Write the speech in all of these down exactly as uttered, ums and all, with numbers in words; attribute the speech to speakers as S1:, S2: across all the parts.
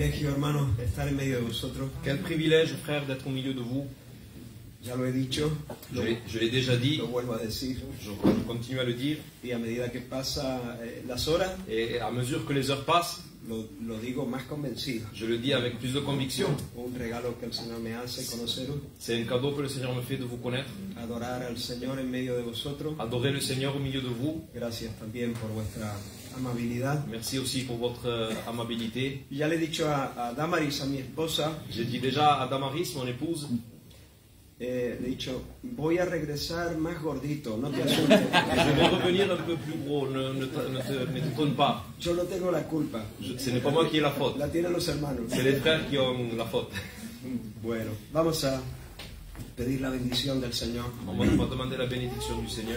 S1: privilegio, hermanos, estar en medio de vosotros.
S2: Quel privilège, frère, d'être au milieu de vous.
S1: Ya lo he dicho,
S2: Je l'ai- je l'ai déjà dit,
S1: lo vuelvo a decir.
S2: je, je continue à le dire.
S1: Y a medida que pasan eh, las horas,
S2: Et à mesure que les heures passent,
S1: lo, lo digo más convencido.
S2: je le dis avec plus de conviction.
S1: Un regalo que el Señor me hace, conoceros,
S2: C'est un cadeau que le Seigneur me fait de vous connaître.
S1: adorar al Señor en medio de vosotros.
S2: Adorer le Seigneur au milieu de vous.
S1: Gracias también por vuestra amabilidad.
S2: Merci aussi pour votre euh, amabilité.
S1: Y ya le he dicho a, a Damaris, a mi esposa,
S2: J'ai dit déjà à Damaris, mon épouse,
S1: eh, le he dicho, voy a regresar más gordito, no te asustes.
S2: je vais revenir un peu plus gros, ne, ne, te- ne te- ne t'étonne pas.
S1: Yo no tengo la culpa,
S2: Je- ce n'est pas moi qui ai la faute,
S1: la tienen los hermanos.
S2: c'est les frères qui ont la faute.
S1: Bueno, vamos a pedir la bendición del Señor.
S2: On va, on va demander la bénédiction du Seigneur.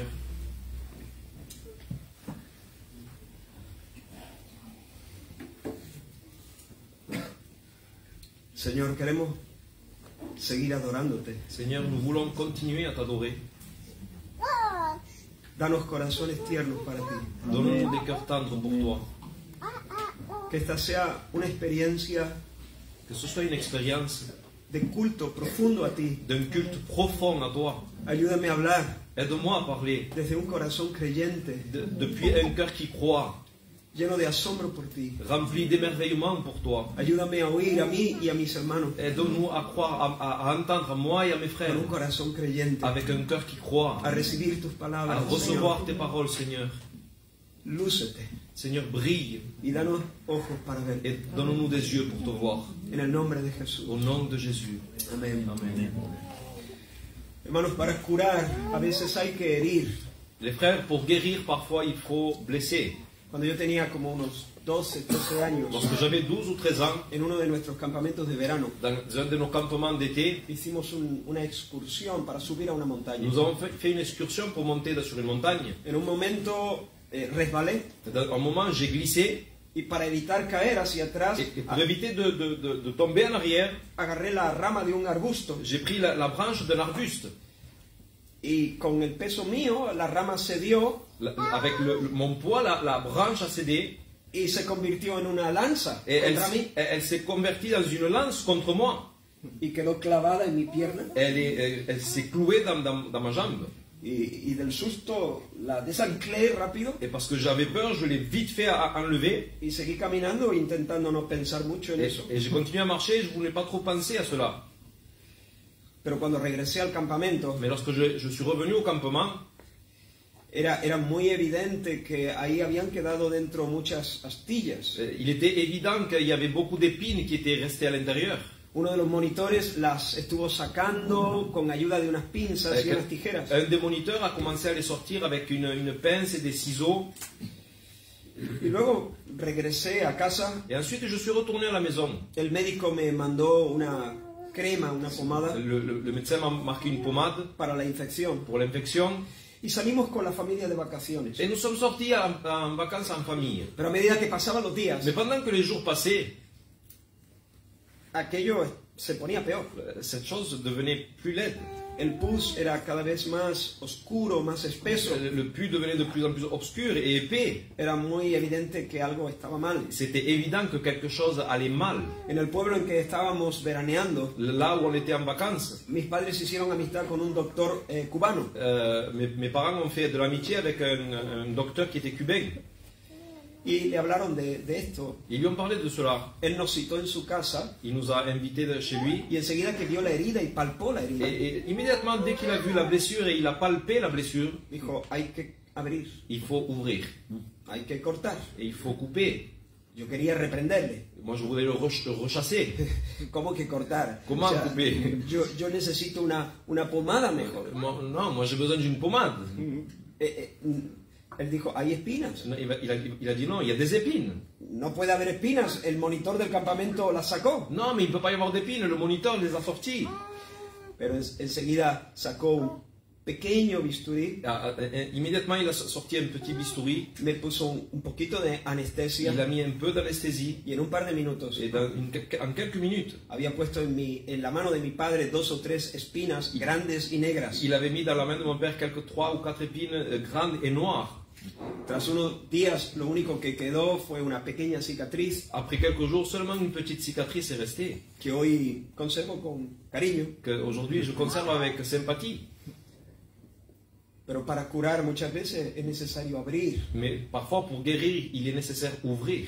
S1: Señor, queremos seguir adorándote.
S2: Seigneur, nous voulons continuer à t'adorer.
S1: Danos corazones tiernos para ti.
S2: Donne-nous des cœurs tendres pour toi.
S1: Que esta sea una experiencia
S2: Que ce soit une expérience
S1: de culto profundo a ti.
S2: d'un culte profond à toi.
S1: Ayúdame a hablar
S2: Aide-moi à parler
S1: desde un corazón creyente,
S2: de- depuis un cœur qui croit,
S1: lleno de asombro por ti.
S2: rempli d'émerveillement pour toi.
S1: Ayúdame a oír a mí y a mis hermanos
S2: Aide-nous à croire, à, à- à entendre à moi et à mes frères
S1: con un corazón creyente,
S2: avec un cœur qui croit,
S1: a recibir tus
S2: à
S1: palabras,
S2: recevoir
S1: Señor.
S2: tes paroles, Seigneur.
S1: Lúcete
S2: Seigneur, brille
S1: y danos ojos para ver.
S2: et donne-nous des yeux pour te voir.
S1: En el nombre de Jesús.
S2: Au nom de Jésus.
S1: Amén.
S2: Amen.
S1: Hermanos, para curar a veces hay que herir.
S2: Les frères, pour guérir, parfois il faut blesser.
S1: Cuando yo tenía como unos doce, trece años,
S2: Lorsque j'avais douze ou treize ans,
S1: en uno de nuestros campamentos de verano,
S2: dans un de nos campements d'été,
S1: hicimos un- una excursión para subir a una montaña.
S2: nous avons fait fait une excursion pour monter sur une montagne.
S1: En un momento eh, resbalé
S2: Dans un moment, j'ai glissé
S1: y para evitar caer hacia atrás,
S2: et, et pour
S1: a-
S2: éviter de, de- de- de tomber en arrière,
S1: agarré la rama de un arbusto
S2: j'ai pris la, la branche d'un arbuste.
S1: y con el peso mío la rama cedió
S2: La- avec le- le- mon poids, la, la branche a cédé
S1: y se convirtió en una lanza
S2: et elle,
S1: contra mí
S2: s'est- elle- elle s'est convertie dans une lance contre moi.
S1: y quedó clavada en mi pierna
S2: Elle, est- elle- elle s'est clouée dans, dans- dans ma jambe.
S1: y, y del susto la desanclé rápido
S2: Et parce que j'avais peur, je l'ai vite fait à- à enlever.
S1: y seguí caminando intentando no pensar mucho en
S2: Et,
S1: eso.
S2: et j'ai continué à marcher, je ne voulais pas trop penser à cela.
S1: Pero cuando regresé al campamento
S2: Mais lorsque je, je suis revenu au campement,
S1: era, era muy evidente que ahí habían quedado dentro muchas astillas.
S2: euh, il était évident qu'il y avait beaucoup d'épines qui étaient restées à l'intérieur.
S1: Uno de los monitores las estuvo sacando con ayuda de unas pinzas y
S2: Euh,
S1: unas tijeras.
S2: Un des moniteurs a commencé à les sortir avec une, une pince et des ciseaux.
S1: Y luego regresé a casa.
S2: Et ensuite, je suis retourné à la maison.
S1: El médico me mandó una crema, una pomada
S2: Le, le- le médecin m'a marqué une pommade
S1: para la infección.
S2: pour l'infection.
S1: Y salimos con la familia de vacaciones.
S2: Et nous sommes sortis en, en vacances en famille.
S1: Pero a medida que pasaban los días,
S2: Mais pendant que les jours passaient,
S1: aquello se ponía peor.
S2: euh, cette chose devenait plus laide.
S1: El pus era cada vez más oscuro, más espeso.
S2: Le, le pus devenait de plus en plus obscur et épais.
S1: Era muy evidente que algo estaba mal.
S2: C'était évident que quelque chose allait mal.
S1: En el pueblo en que estábamos veraneando,
S2: Là où on était en vacances,
S1: mis padres hicieron amistad con un doctor eh, cubano.
S2: euh, mes, mes parents ont fait de l'amitié avec un, un docteur qui était cubain.
S1: Y le hablaron de, de esto.
S2: Ils lui ont parlé de cela.
S1: Él nos citó en su casa
S2: Il nous a invités de chez lui.
S1: y enseguida que vio la herida y palpó la herida,
S2: Et, et immédiatement, dès qu'il a vu la blessure et il a palpé la blessure,
S1: dijo, hay que abrir,
S2: il faut ouvrir.
S1: hay que cortar.
S2: Et il faut couper.
S1: Yo quería reprenderle.
S2: Moi, je voulais le, re- le rechasser.
S1: ¿Cómo que cortar?
S2: ¿Cómo couper?
S1: yo, yo necesito una, una pomada mejor.
S2: Moi, non, moi j'ai besoin d'une pommade.
S1: Eh, eh, él dijo, hay espinas.
S2: Non, Il a, il, a, il a dit non, il y a des épines.
S1: No puede haber espinas. El monitor del campamento las sacó.
S2: Non, mais il ne peut pas y avoir d'épines, le moniteur les a sorties.
S1: Pero en- enseguida sacó un pequeño bisturí,
S2: Ah, ah, ah, Immédiatement, il a sorti un petit bistouri.
S1: me puso un, un poquito de anestesia
S2: Il a mis un peu d'anesthésie.
S1: y en un par de minutos
S2: Et dans une- en quelques minutes,
S1: había puesto en, mi, en la mano de mi padre dos o tres espinas grandes y negras.
S2: il avait mis dans la main de mon père quelques trois ou quatre épines euh, grandes et noires.
S1: Tras unos días lo único que quedó fue una pequeña cicatriz
S2: Après quelques jours, seulement une petite cicatrice est restée,
S1: que hoy conservo con cariño.
S2: qu'aujourd'hui je conserve avec sympathie.
S1: Pero para curar muchas veces es necesario abrir.
S2: Mais parfois, pour guérir, il est nécessaire ouvrir.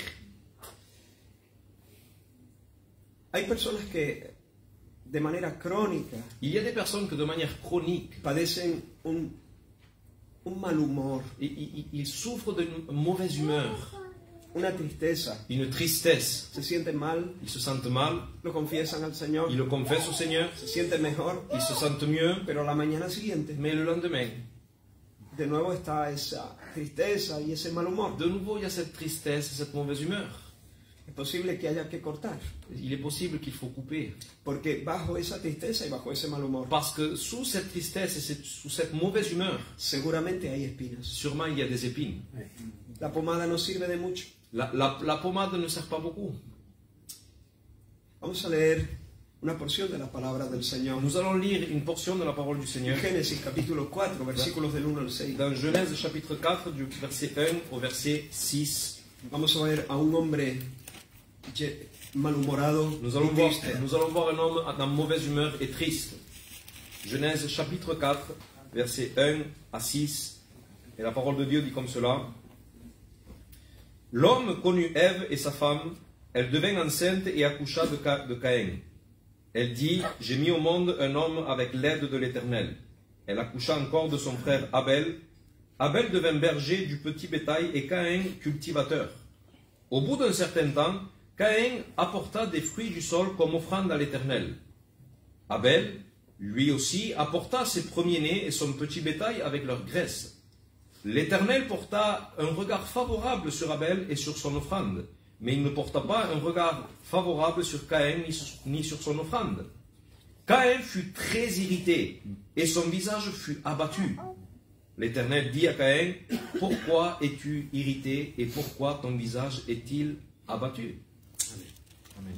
S1: Hay personas que de manera crónica
S2: Il y a des personnes que de manière chronique,
S1: padecen un, un mal humor,
S2: ils, ils- ils souffrent d'une mauvaise humeur,
S1: una tristeza.
S2: une tristesse.
S1: Se sienten mal,
S2: Ils se sentent mal,
S1: lo confiesan al Señor,
S2: ils le confessent au Seigneur,
S1: se sienten mejor,
S2: ils se sentent mieux,
S1: pero la mañana siguiente
S2: mais le lendemain,
S1: de nuevo está esa tristeza y ese mal humor.
S2: de nouveau, il y a cette tristesse, cette mauvaise humeur.
S1: Es posible que haya que cortar,
S2: Il est possible qu'il faut couper.
S1: porque bajo esa tristeza y bajo ese mal humor
S2: Parce que sous cette tristesse et cette- sous cette mauvaise humeur,
S1: seguramente hay espinas.
S2: sûrement il y a des épines.
S1: La pomada no sirve de mucho.
S2: La, la- la pommade ne sert pas beaucoup.
S1: Vamos a leer una porción de la palabra del Señor.
S2: Nous allons lire une portion de la parole du
S1: En
S2: Seigneur
S1: Génesis capítulo cuatro, versículos del uno al seis.
S2: dans Genèse chapitre quatre, du verset un au verset six.
S1: Vamos a ver a un hombre ye- malhumorado
S2: Nous
S1: y
S2: allons, voir,
S1: triste.
S2: nous allons voir un homme en mauvaise humeur et triste. Genèse chapitre quatre, verset un à six. Et la parole de Dieu dit comme cela. L'homme connut Ève et sa femme. Elle devint enceinte et accoucha de, Ca- de Caïn. Elle dit, j'ai mis au monde un homme avec l'aide de l'Éternel. Elle accoucha encore de son frère Abel. Abel devint berger du petit bétail et Caïn cultivateur. Au bout d'un certain temps, Caïn apporta des fruits du sol comme offrande à l'Éternel. Abel, lui aussi, apporta ses premiers-nés et son petit bétail avec leur graisse. L'Éternel porta un regard favorable sur Abel et sur son offrande, mais il ne porta pas un regard favorable sur Caïn ni sur, ni sur son offrande. Caïn fut très irrité et son visage fut abattu. L'Éternel dit à Caïn, pourquoi es-tu irrité et pourquoi ton visage est-il abattu? Amen.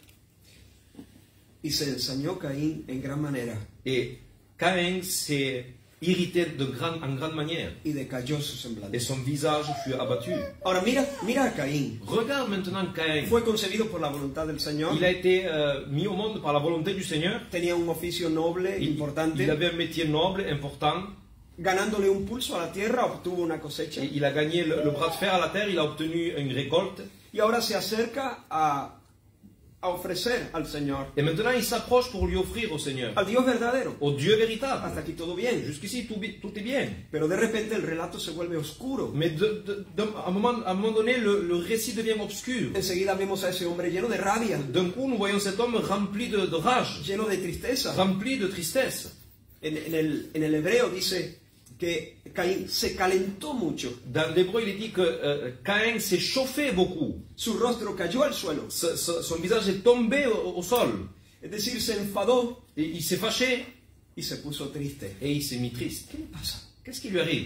S1: Y se ensañó Caín en gran manera
S2: Et Caïn s'est irrité de grande, en grande manière
S1: y decayó su
S2: et
S1: semblante.
S2: son visage fut abattu.
S1: Ahora mira, mira a Caín.
S2: Regarde maintenant Caïn.
S1: Fue concebido por la voluntad del Señor.
S2: Il a été euh, mis au monde par la volonté du Seigneur.
S1: Tenía un oficio noble,
S2: Il,
S1: importante.
S2: il avait un métier noble, important.
S1: Ganándole un pulso a la tierra, obtuvo una cosecha.
S2: Et il a gagné le, le bras de fer à la terre, il a obtenu une récolte.
S1: Y ahora se acerca a, a ofrecer al Señor,
S2: Et maintenant il s'approche pour lui offrir au Seigneur,
S1: al Dios verdadero.
S2: au Dieu véritable.
S1: Hasta aquí todo bien.
S2: Jusqu'ici tout, bi- tout est bien.
S1: Pero de repente el relato se vuelve oscuro.
S2: Mais de, de- de- à, un moment, à un moment donné, le, le récit devient obscur.
S1: Enseguida vemos a ese hombre lleno de rabia,
S2: D'un coup, nous voyons cet homme rempli de, de rage,
S1: lleno de tristeza.
S2: rempli de tristesse.
S1: En, en el, en el hebreo dice que Caín se calentó mucho.
S2: Dans l'hébreu, il est dit que euh, Caïn s'est chauffé beaucoup.
S1: Su rostro cayó al suelo.
S2: Ce- ce- son visage est tombé au, au sol.
S1: Es decir, se enfadó
S2: Et il s'est fâché
S1: y se puso triste.
S2: et il s'est mis triste.
S1: ¿Qué le pasa?
S2: Qu'est-ce qui lui arrive?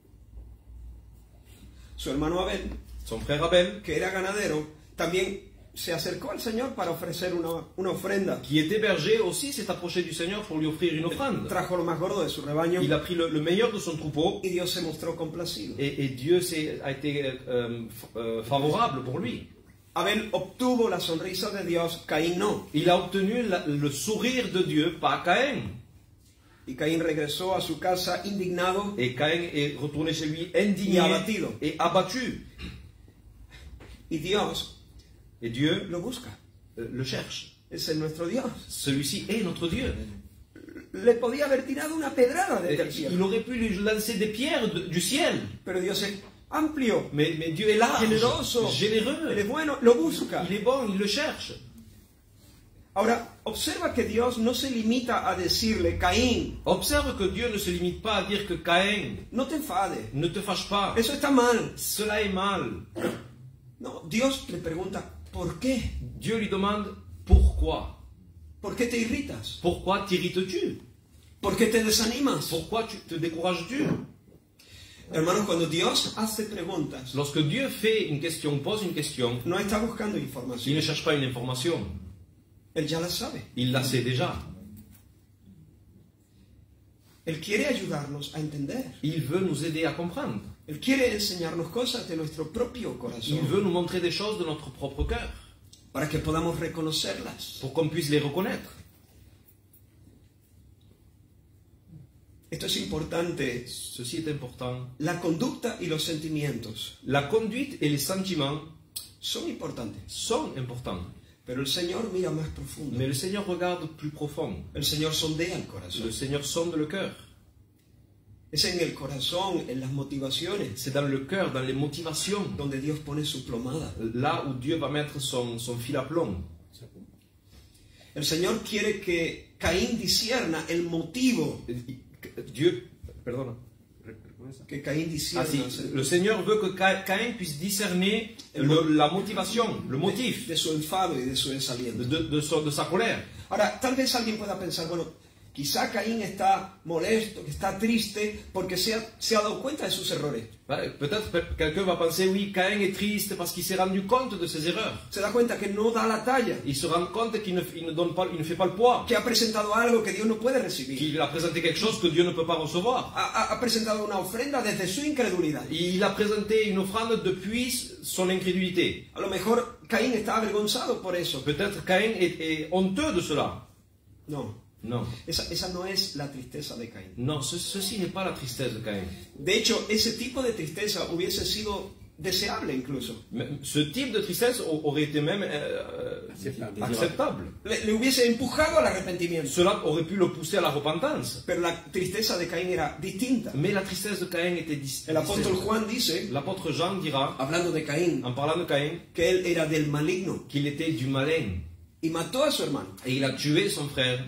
S1: Su hermano Abel,
S2: Son frère Abel,
S1: que era ganadero, también se acercó al Señor para ofrecer una, una ofrenda.
S2: qui était berger aussi, s'est approché du Seigneur pour lui offrir une offrande.
S1: Trajo lo más gordo de su rebaño
S2: Il a pris le, le meilleur de son troupeau
S1: y Dios se mostró complacido.
S2: et, et Dieu s'est- a été euh, f- euh, favorable pour lui.
S1: Abel obtuvo la sonrisa de Dios, Caín no.
S2: Il a obtenu la- le sourire de Dieu, pas Caïn.
S1: Y Caín regresó a su casa indignado
S2: Et Caïn est retourné chez lui
S1: y
S2: indigné
S1: abatido.
S2: et abattu.
S1: Y Dios
S2: Et Dieu
S1: lo busca.
S2: euh, le cherche.
S1: Ese es nuestro Dios.
S2: Celui-ci est notre Dieu.
S1: Le podía haber tirado una pedrada desde el
S2: Il
S1: cielo,
S2: aurait pu lui lancer des pierres de- du ciel.
S1: pero Dios es amplio,
S2: Mais, mais Dieu est large,
S1: generoso,
S2: généreux.
S1: Él es bueno, lo busca.
S2: Il est bon, il le cherche.
S1: Ahora, observa que Dios no se limita a decirle, Caín,
S2: Observe que Dieu ne se limite pas à dire que Caïn,
S1: no te enfades,
S2: ne te fâche pas.
S1: eso está mal.
S2: Cela est mal.
S1: No, Dios le pregunta, ¿por qué?
S2: Dieu lui demande pourquoi.
S1: ¿Por qué te irritas?
S2: Pourquoi t'irrites-tu?
S1: ¿Por qué te desanimas?
S2: Pourquoi tu te décourages-tu?
S1: Hermanos, cuando Dios hace preguntas,
S2: Lorsque Dieu fait une question, pose une question,
S1: no está buscando
S2: il
S1: información,
S2: ne cherche pas une information.
S1: Él ya la sabe.
S2: Il la sait déjà.
S1: Él quiere ayudarnos a entender.
S2: Il veut nous aider à comprendre.
S1: Él quiere enseñarnos cosas de nuestro propio
S2: Il
S1: corazón
S2: veut nous montrer des choses de notre propre cœur,
S1: para que podamos reconocerlas.
S2: pour qu'on puisse les reconnaître.
S1: Esto es importante.
S2: Ceci est important.
S1: La conducta y los sentimientos
S2: La conduite et les sentiments
S1: son importantes,
S2: sont importants,
S1: pero el Señor mira más profundo.
S2: mais le Seigneur regarde plus profond.
S1: El Señor sondea el corazón.
S2: Le Seigneur sonde le cœur.
S1: Es en el corazón, en las motivaciones,
S2: C'est dans le cœur, dans les motivations,
S1: donde Dios pone su plomada.
S2: là où Dieu va mettre son, son fil à plomb.
S1: El Señor quiere que Caín discierna el motivo.
S2: Dieu, pardon,
S1: Que Caín
S2: ah,
S1: discierna.
S2: si, le Seigneur veut que Ca- Caïn puisse discerner le- la motivation, le motif
S1: de su enfado y de su
S2: de,
S1: desaliento.
S2: de, de son- de sa colère.
S1: Ahora, tal vez alguien pueda pensar, bueno, quizá Caín está molesto, que está triste, porque se ha, se ha dado cuenta de sus errores.
S2: Peut-être pe- quelqu'un va penser, oui, Caïn est triste parce qu'il s'est rendu compte de ses erreurs.
S1: Se da cuenta que no da la talla,
S2: Il se rend compte qu'il ne, il ne donne pas, il ne fait pas le poids,
S1: que ha presentado algo que Dios no puede recibir.
S2: qu'il a présenté quelque chose que Dieu ne peut pas recevoir.
S1: Ha, ha- ha presentado una ofrenda desde su incredulidad.
S2: Il a présenté une offrande depuis son incrédulité.
S1: A lo mejor Caín está avergonzado por eso.
S2: Peut-être Caïn est, est honteux de cela.
S1: No,
S2: Non,
S1: esa, esa no es la tristeza de Caín.
S2: non, ce- ceci n'est pas la tristesse de Caïn.
S1: De hecho, ese tipo de tristeza hubiese sido deseable incluso.
S2: Mais ce type de tristesse au- aurait été même euh,
S3: Acceptable.
S2: acceptable.
S1: Le, le hubiese empujado al arrepentimiento.
S2: Cela aurait pu le pousser à la repentance.
S1: Pero la tristeza de Caín era distinta.
S2: Mais la tristesse de Caïn était dis-
S1: El apóstol
S2: distincte.
S1: Juan dice,
S2: L'apôtre Jean dira,
S1: hablando de Caín,
S2: en parlant de Caïn,
S1: que él era del maligno
S2: qu'il était du malin.
S1: y mató a su hermano,
S2: Et il a tué son frère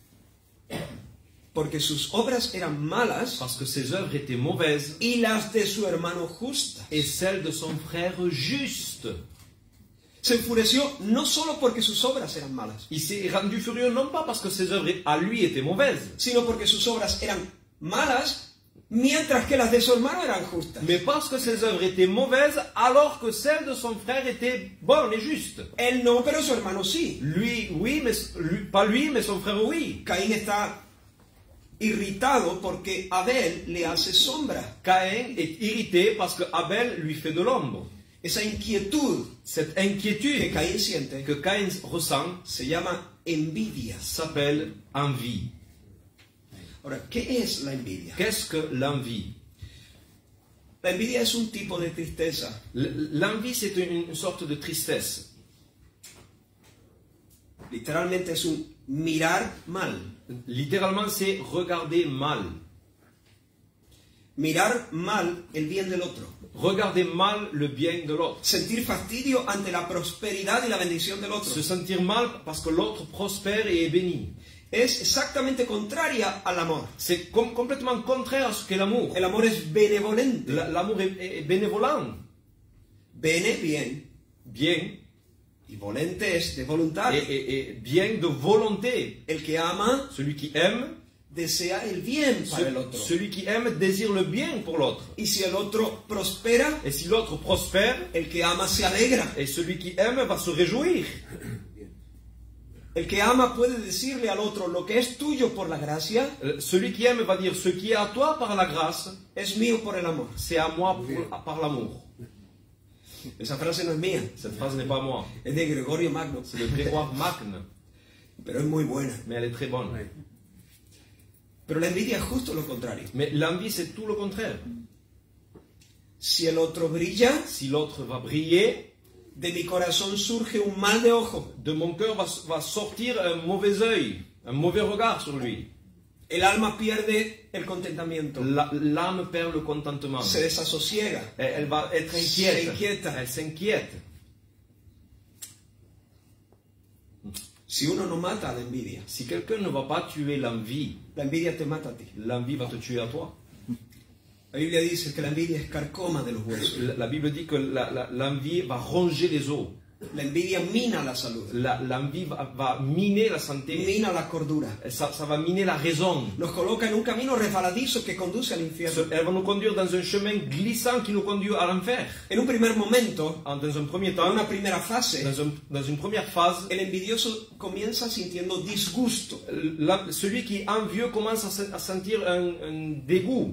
S1: porque sus obras eran malas
S2: parce que ses œuvres étaient mauvaises
S1: y las de su hermano justas.
S2: et celles de son frère justes.
S1: Se enfureció no solo porque sus obras eran malas,
S2: Il s'est rendu furieux non pas parce que ses œuvres à lui étaient mauvaises,
S1: sino porque sus obras eran malas mientras que las de su hermano eran justas.
S2: mais parce que ses œuvres étaient mauvaises alors que celles de son frère étaient bonnes et justes.
S1: Él no, pero su hermano sí.
S2: Lui, oui, mais lui- pas lui, mais son frère, oui.
S1: Caín está irritado porque Abel le hace sombra.
S2: Caïn est irrité parce que Abel lui fait de l'ombre.
S1: Esa inquietud
S2: Cette
S1: que
S2: inquiétude
S1: Caín siente
S2: que Caïn ressent
S1: se llama envidia.
S2: s'appelle envie.
S1: Ahora, ¿qué es la envidia?
S2: Qu'est-ce que l'envie?
S1: La envidia es un tipo de tristeza
S2: L- L'envie, c'est une, une sorte de tristesse.
S1: literalmente es un mirar mal.
S2: Littéralement, c'est regarder mal.
S1: Mirar mal el bien del otro.
S2: Regarder mal le bien de l'autre.
S1: Sentir fastidio ante la prosperidad y la bendición del otro.
S2: Se sentir mal parce que l'autre prospère et est béni.
S1: Es exactamente contraria al amor.
S2: C'est com- complètement contraire à ce qu'est l'amour.
S1: El amor es benevolente.
S2: La- L'amour est, est bénévolent.
S1: Bene, bien.
S2: Bien.
S1: Y volente es de voluntad.
S2: Et, et- et bien de volonté.
S1: El que ama
S2: Celui qui aime,
S1: desea el bien para el
S2: ce-
S1: otro.
S2: celui qui aime désire le bien pour l'autre.
S1: Y si el otro prospera,
S2: Et si l'autre prospère,
S1: el que ama se alegra.
S2: et celui qui aime va se réjouir.
S1: El que ama puede decirle al otro lo que es tuyo por la gracia
S2: Euh, Celui qui aime va dire ce qui est à toi par la grâce,
S1: es mío por el amor.
S2: c'est à moi pour- par l'amour.
S1: Esa frase no es mía,
S2: Cette phrase n'est pas à moi.
S1: es de Gregorio Magno,
S2: C'est le Grégoire Magne,
S1: pero es muy buena.
S2: mais elle est très bonne.
S1: Pero la envidia es justo lo contrario.
S2: Mais l'envie, c'est tout le contraire.
S1: Si el otro brilla,
S2: Si l'autre va briller,
S1: de mi corazón surge un mal de ojo.
S2: de mon cœur va, va sortir un mauvais œil, un mauvais regard sur lui.
S1: El alma pierde el contentamiento,
S2: La- L'âme perd le contentement.
S1: se desasosiega.
S2: Elle, elle va être inquiète.
S1: Se inquieta.
S2: Elle s'inquiète.
S1: Si uno no mata a la envidia,
S2: Si quelqu'un ne va pas tuer l'envie,
S1: la envidia te mata a ti.
S2: l'envie va te tuer à toi.
S1: La Biblia dice que la envidia es carcoma de los huesos.
S2: La, la Bible dit que la- la- l'envie va ronger les os.
S1: La envidia mina la salud,
S2: La- L'envie va, va miner la santé.
S1: mina la cordura.
S2: Ça, ça va miner la raison.
S1: Nos coloca en un camino resbaladizo que conduce al infierno.
S2: Elle va nous conduire dans un chemin glissant qui nous conduit à l'enfer.
S1: En un primer momento,
S2: En- Dans un premier
S1: en
S2: temps,
S1: una primera fase,
S2: dans, un- dans une première phase,
S1: el envidioso comienza sintiendo disgusto.
S2: la- celui qui est envieux commence à, se- à sentir un, un dégoût.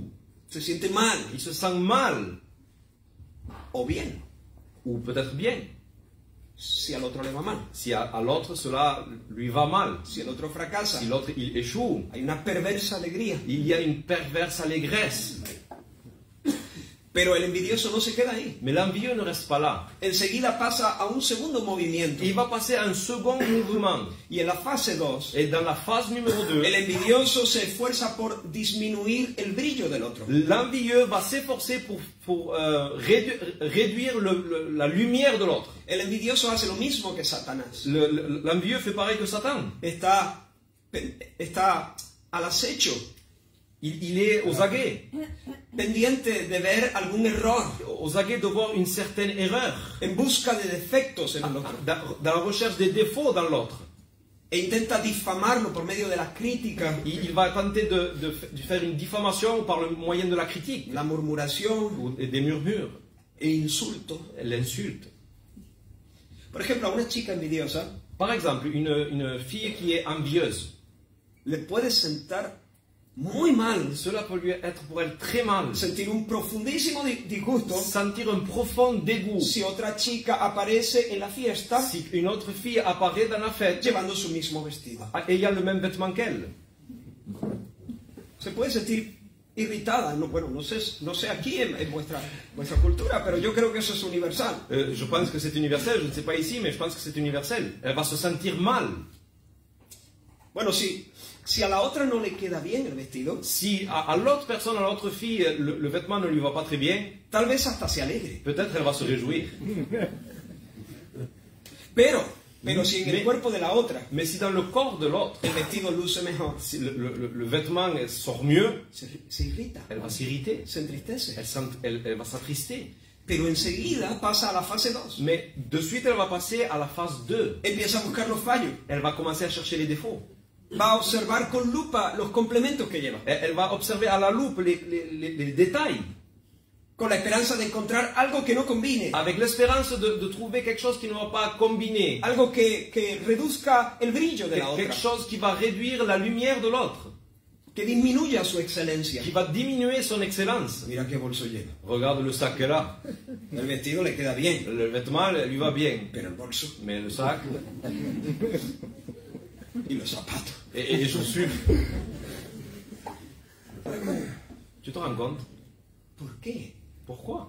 S1: se siente mal
S2: il se sent mal,
S1: o bien,
S2: ou peut-être bien,
S1: si al otro le va mal,
S2: si à, à l'autre cela lui va mal,
S1: si el otro fracasa.
S2: si l'autre il échoue,
S1: Hay una perversa alegría.
S2: il y a une perverse allégresse.
S1: Pero el envidioso no se queda ahí.
S2: Mais l'envieux ne reste pas là.
S1: Enseguida pasa a un segundo movimiento.
S2: Il va passer à un second mouvement.
S1: Y en la fase dos,
S2: Et dans la phase numéro deux,
S1: el envidioso se esfuerza por disminuir el brillo del otro.
S2: l'envieux va s'efforcer pour, pour euh, rédu- réduire le- le- la lumière de l'autre.
S1: El envidioso hace lo mismo que Satanás.
S2: Le- le- L'envieux fait pareil que Satan.
S1: Está, está al acecho,
S2: Il, il est aux aguets,
S1: pendiente de ver algún error,
S2: aux aguets de voir une certaine erreur,
S1: en busca de defectos en el otro.
S2: dans, dans la recherche des défauts dans l'autre.
S1: E intenta difamarlo por medio de la crítica,
S2: Il, il va tenter de, de, de faire une diffamation par le moyen de la critique,
S1: la murmuración
S2: ou des murmures,
S1: e insultos.
S2: l'insulte.
S1: Por ejemplo, a una chica envidiosa
S2: Par exemple, une, une fille qui est envieuse,
S1: le puede sentar muy mal,
S2: cela peut lui être pour elle très mal.
S1: sentir un profundísimo di- disgusto
S2: Sentir un profond dégoût
S1: si otra chica aparece en la fiesta
S2: si une autre fille apparaît dans la fête
S1: llevando su mismo vestido.
S2: ayant le même vêtement qu'elle.
S1: Se puede sentir irritada, no, bueno, no sé, no sé aquí en, en vuestra, vuestra cultura, pero yo creo que eso es universal.
S2: Euh, je pense que c'est universel, je ne sais pas ici, mais je pense que c'est universel. Elle va se sentir mal.
S1: Bueno, si, si a la otra no le queda bien el vestido,
S2: Si à, à l'autre personne, à l'autre fille, le, le vêtement ne lui va pas très bien,
S1: tal vez hasta se alegre.
S2: peut-être elle va se réjouir.
S1: Pero, pero si en
S2: Me-
S1: el cuerpo de la otra
S2: Mais si dans le corps de l'autre,
S1: el vestido luce mejor,
S2: si le, le- le- le vêtement sort mieux,
S1: se, se irrita,
S2: elle va s'irriter,
S1: se entristece.
S2: elle, s'ent- elle- elle va s'attrister.
S1: Pero enseguida pasa a la fase dos.
S2: Mais de suite, elle va passer à la phase deux.
S1: Empieza a buscar los fallos.
S2: Elle va commencer à chercher les défauts.
S1: Va a observar con lupa los complementos que lleva,
S2: Elle, elle va observer à la loupe les, les- les- les détails,
S1: con la esperanza de encontrar algo que no combine,
S2: avec l'espérance de, de trouver quelque chose qui ne va pas combiner,
S1: algo que, que reduzca el brillo de la
S2: quelque
S1: otra,
S2: chose qui va réduire la lumière de l'autre,
S1: que disminuya su excelencia.
S2: qui va diminuer son excellence.
S1: Mira qué bolso lleva.
S2: Regarde le sac qu'elle a.
S1: El vestido le queda bien,
S2: Le vêtement elle lui va bien,
S1: pero el bolso
S2: mais le sac
S1: y los zapatos.
S2: et, et les chaussures. Tu te rends compte?
S1: ¿Por qué?
S2: Pourquoi?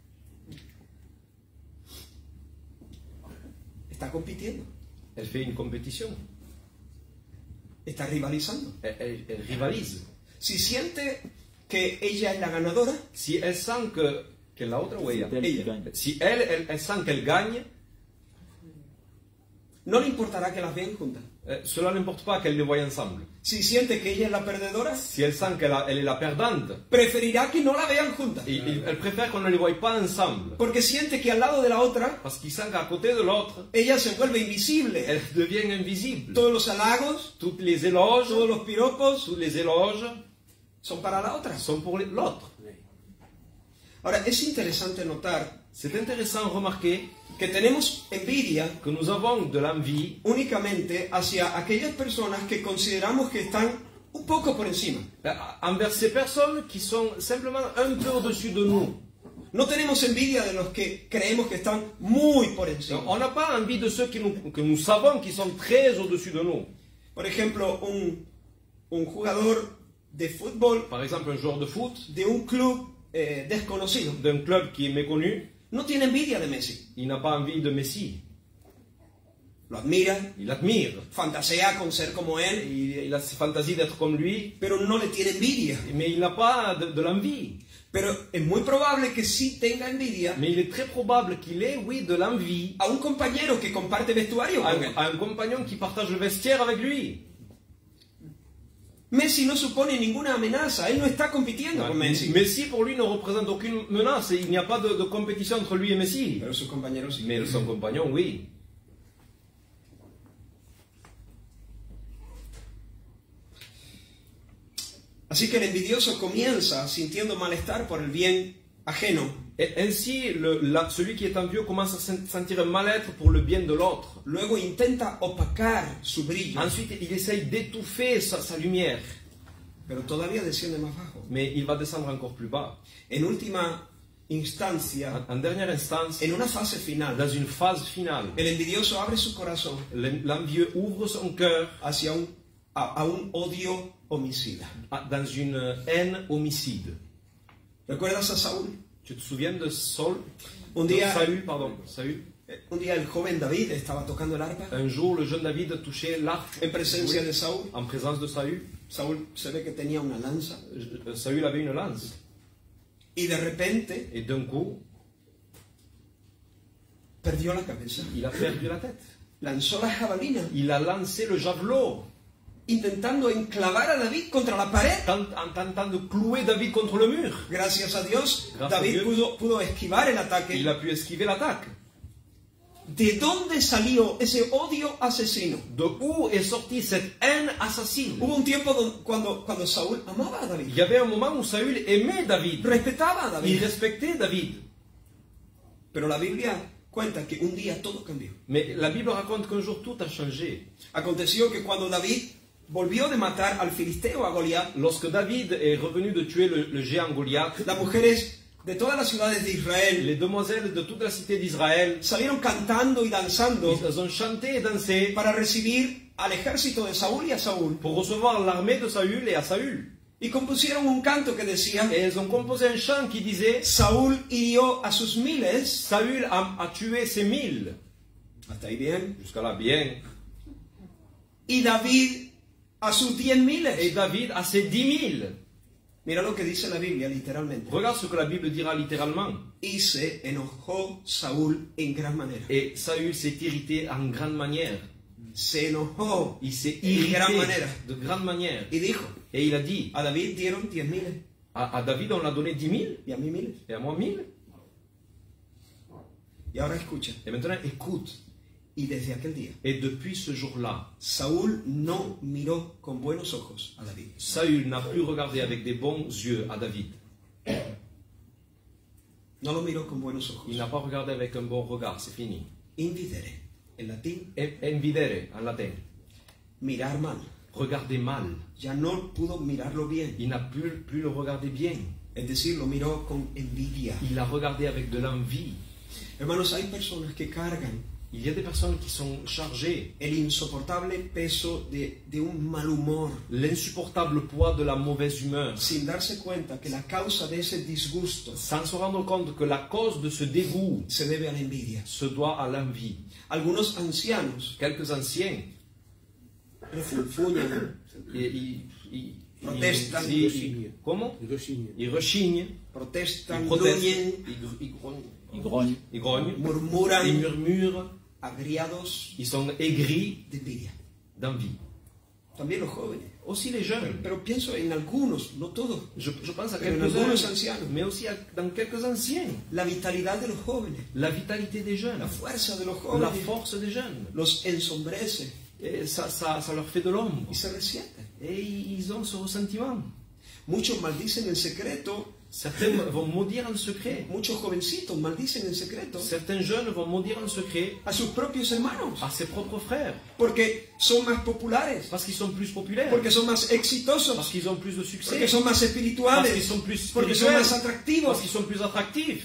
S1: Está compitiendo,
S2: Elle fait une compétition.
S1: está rivalizando.
S2: Elle, elle- elle rivalise.
S1: Si siente que ella es la ganadora,
S2: Si elle sent que, que la otra huella,
S3: Elle qui
S1: ella,
S3: gagne.
S2: si elle, elle, elle sent qu'elle gagne,
S1: no le importará que las vean juntas.
S2: euh, cela n'importe pas qu'elle les voie ensemble.
S1: Si siente que ella es la perdedora,
S2: Si elle sent qu'elle a- elle est la perdante,
S1: preferirá que no la vean juntas.
S2: et- et elle préfère qu'on ne les voie pas ensemble.
S1: Porque siente que al lado de la otra,
S2: Parce qu'il sent qu'à côté de l'autre,
S1: ella se vuelve invisible.
S2: elle devient invisible.
S1: Todos los halagos,
S2: Toutes les éloges,
S1: todos los piropos
S2: tous les éloges
S1: son para la otra.
S2: sont pour les- l'autre.
S1: Ahora, es interesante notar
S2: C'est intéressant de remarquer
S1: que tenemos envidia
S2: que nous avons de l'envie
S1: únicamente hacia aquellas personas que consideramos que están un poco por encima.
S2: euh, envers ces personnes qui sont simplement un peu au-dessus de nous.
S1: No tenemos envidia de los que creemos que están muy por encima.
S2: On n'a pas envie de ceux qui nous- que nous savons qui sont très au-dessus de nous.
S1: Por ejemplo, un, un jugador de fútbol
S2: Par exemple, un joueur de foot
S1: de un club eh, desconocido
S2: d'un club qui est méconnu,
S1: no tiene envidia de Messi.
S2: il n'a pas envie de Messi.
S1: Lo admira,
S2: Il admire.
S1: fantasea con ser como él,
S2: Il, il a cette fantaisie d'être comme lui,
S1: pero no le tiene envidia.
S2: mais il n'a pas de, de l'envie.
S1: Pero es muy probable que sí tenga envidia
S2: Mais il est très probable qu'il ait, oui, de l'envie
S1: a un compañero que comparte vestuario
S2: à,
S1: con él.
S2: à un compagnon qui partage le vestiaire avec lui.
S1: Messi no supone ninguna amenaza, él no está compitiendo con Messi.
S2: Messi, pour lui, ne représente aucune menace. Il n'y a pas de, de compétition entre lui et Messi.
S1: Pero sus compañeros sí.
S2: Mais son compagnon, oui.
S1: Así que el envidioso comienza sintiendo malestar por el bien ajeno.
S2: Et ainsi, le- la- celui qui est envieux commence à sen- sentir un mal-être pour le bien de l'autre.
S1: Luego intenta opacar su brillo.
S2: Ensuite, il essaye d'étouffer sa, sa lumière.
S1: pero todavía desciende más bajo.
S2: mais il va descendre encore plus bas.
S1: En última instancia,
S2: En, en dernière instance,
S1: en una fase final,
S2: dans une phase finale,
S1: el envidioso abre su corazón
S2: l'envieux ouvre son cœur
S1: hacia un, a, a un odio homicida.
S2: à- dans une haine homicide.
S1: ¿Recuerdas a Saúl?
S2: Tu te souviens de Saul
S1: Un
S2: de
S1: día,
S2: Saül, pardon, Saül.
S1: un día el joven David estaba tocando el arpa
S2: Un jour, le jeune David touchait l'arc
S1: en presencia de Saúl.
S2: en présence de Saül.
S1: Saúl se ve que tenía una lanza
S2: Euh, Saül avait une lance.
S1: y de repente
S2: Et d'un coup,
S1: perdió la cabeza.
S2: il a perdu la tête.
S1: Lanzó la jabalina
S2: Il a lancé le javelot,
S1: intentando enclavar a David contra la pared.
S2: tent- en tentant de clouer David contre le mur.
S1: Gracias a Dios,
S2: Gracias a
S1: David
S2: Dios.
S1: pudo, pudo esquivar el ataque.
S2: Il a pu esquiver l'attaque.
S1: ¿De dónde salió ese odio asesino?
S2: De où est sortie cette haine assassine?
S1: Hubo un tiempo don- cuando, cuando Saúl amaba a
S2: Il
S1: David,
S2: y avait un moment où Saül aimait David.
S1: respetaba a
S2: Il
S1: David,
S2: respectait David.
S1: pero la Biblia cuenta que un día todo cambió.
S2: Mais la Bible raconte qu'un jour tout a changé.
S1: Aconteció que cuando David volvió de matar al filisteo a Goliat,
S2: Lorsque David est revenu de tuer le, le géant Goliath,
S1: las mujeres de todas las ciudades de Israel
S2: les demoiselles de toute la cité d'Israël,
S1: salieron cantando y danzando
S2: ils ont chanté et dansé
S1: para recibir al ejército de Saúl y a Saúl.
S2: pour recevoir l'armée de Saül et à Saül.
S1: Y compusieron un canto que decía:
S2: Et elles ont composé un chant qui disait
S1: Saúl hirió a sus miles.
S2: Saül a, a tué ses mille.
S1: Hasta ahí bien.
S2: Jusqu'à là, bien.
S1: Y David a sus diez
S2: Et
S1: miles.
S2: David a ses dix mille.
S1: Mira lo que dice la Biblia literalmente.
S2: Regarde ce que la Bible dira littéralement.
S1: Y se enojó Saúl en gran manera.
S2: Et Saül s'est irrité en grande manière.
S1: Se enojó
S2: Il s'est
S1: en gran
S2: irrité
S1: manera.
S2: de grande manière.
S1: Y dijo:
S2: Et il a dit,
S1: a David dieron diez miles
S2: à, à David on l'a donné dix mille,
S1: y a mí miles.
S2: et à moi mille.
S1: Y ahora escucha.
S2: Et maintenant, écoute.
S1: Y desde aquel día,
S2: Et depuis ce jour-là,
S1: Saúl no miró con buenos ojos a David.
S2: Saül n'a plus regardé avec des bons yeux à David.
S1: No lo miró con buenos ojos.
S2: Il n'a pas regardé avec un bon regard, c'est fini.
S1: Invidere, en latín,
S2: En- Envidere, en latin.
S1: mirar mal.
S2: Regarder mal.
S1: Ya no pudo mirarlo bien.
S2: Il n'a plus, plus le regarder bien.
S1: Es decir, lo miró con envidia.
S2: Il l'a regardé avec de l'envie.
S1: Hermanos, hay personas que cargan
S2: Il y a des personnes qui sont chargées.
S1: el insoportable peso de, de un mal humor,
S2: L'insupportable poids de la mauvaise humeur.
S1: sin darse cuenta que la causa de ese disgusto
S2: Sans se rendre compte que la cause de ce dégoût
S1: se debe a la envidia.
S2: se doit à l'envie.
S1: Algunos ancianos
S2: Quelques anciens,
S1: refunfuñan,
S2: et, ils, ils-
S1: Protestan.
S2: ils- ils- comment Ils rechignent,
S1: protestan,
S2: ils protestent,
S1: gruñen,
S2: ils, gr- ils grognent,
S3: Il grogne.
S2: ils grognent, ils
S1: murmuran,
S2: murmurent,
S1: agriados
S2: ils sont aigris
S1: de envidia.
S2: d'envie.
S1: También los jóvenes.
S2: Aussi les jeunes.
S1: Pero pienso en algunos, no todos.
S2: Je, je pense à
S1: Pero en algunos
S2: quelques-uns,
S1: ancianos.
S2: mais aussi à- dans quelques anciens.
S1: La vitalidad de los jóvenes,
S2: La vitalité des jeunes,
S1: la fuerza de los
S2: la
S1: jóvenes,
S2: force des jeunes,
S1: los ensombrece
S2: et ça, ça, ça leur fait de l'ombre.
S1: y se resienten.
S2: Et ils ont ce ressentiment.
S1: Muchos maldicen en secreto,
S2: Certains vont maudire en secret.
S1: muchos jovencitos maldicen en secreto
S2: Certains jeunes vont maudire en secret
S1: a sus propios hermanos,
S2: à ses propres frères.
S1: porque son más populares,
S2: Parce qu'ils sont plus populaires.
S1: porque son más
S2: Parce
S1: exitosos,
S2: qu'ils ont plus de succès.
S1: porque son más
S2: Parce qu'ils
S1: espirituales,
S2: sont plus
S1: porque son
S2: spirituels.
S1: más
S2: Parce
S1: atractivos
S2: qu'ils sont plus attractifs.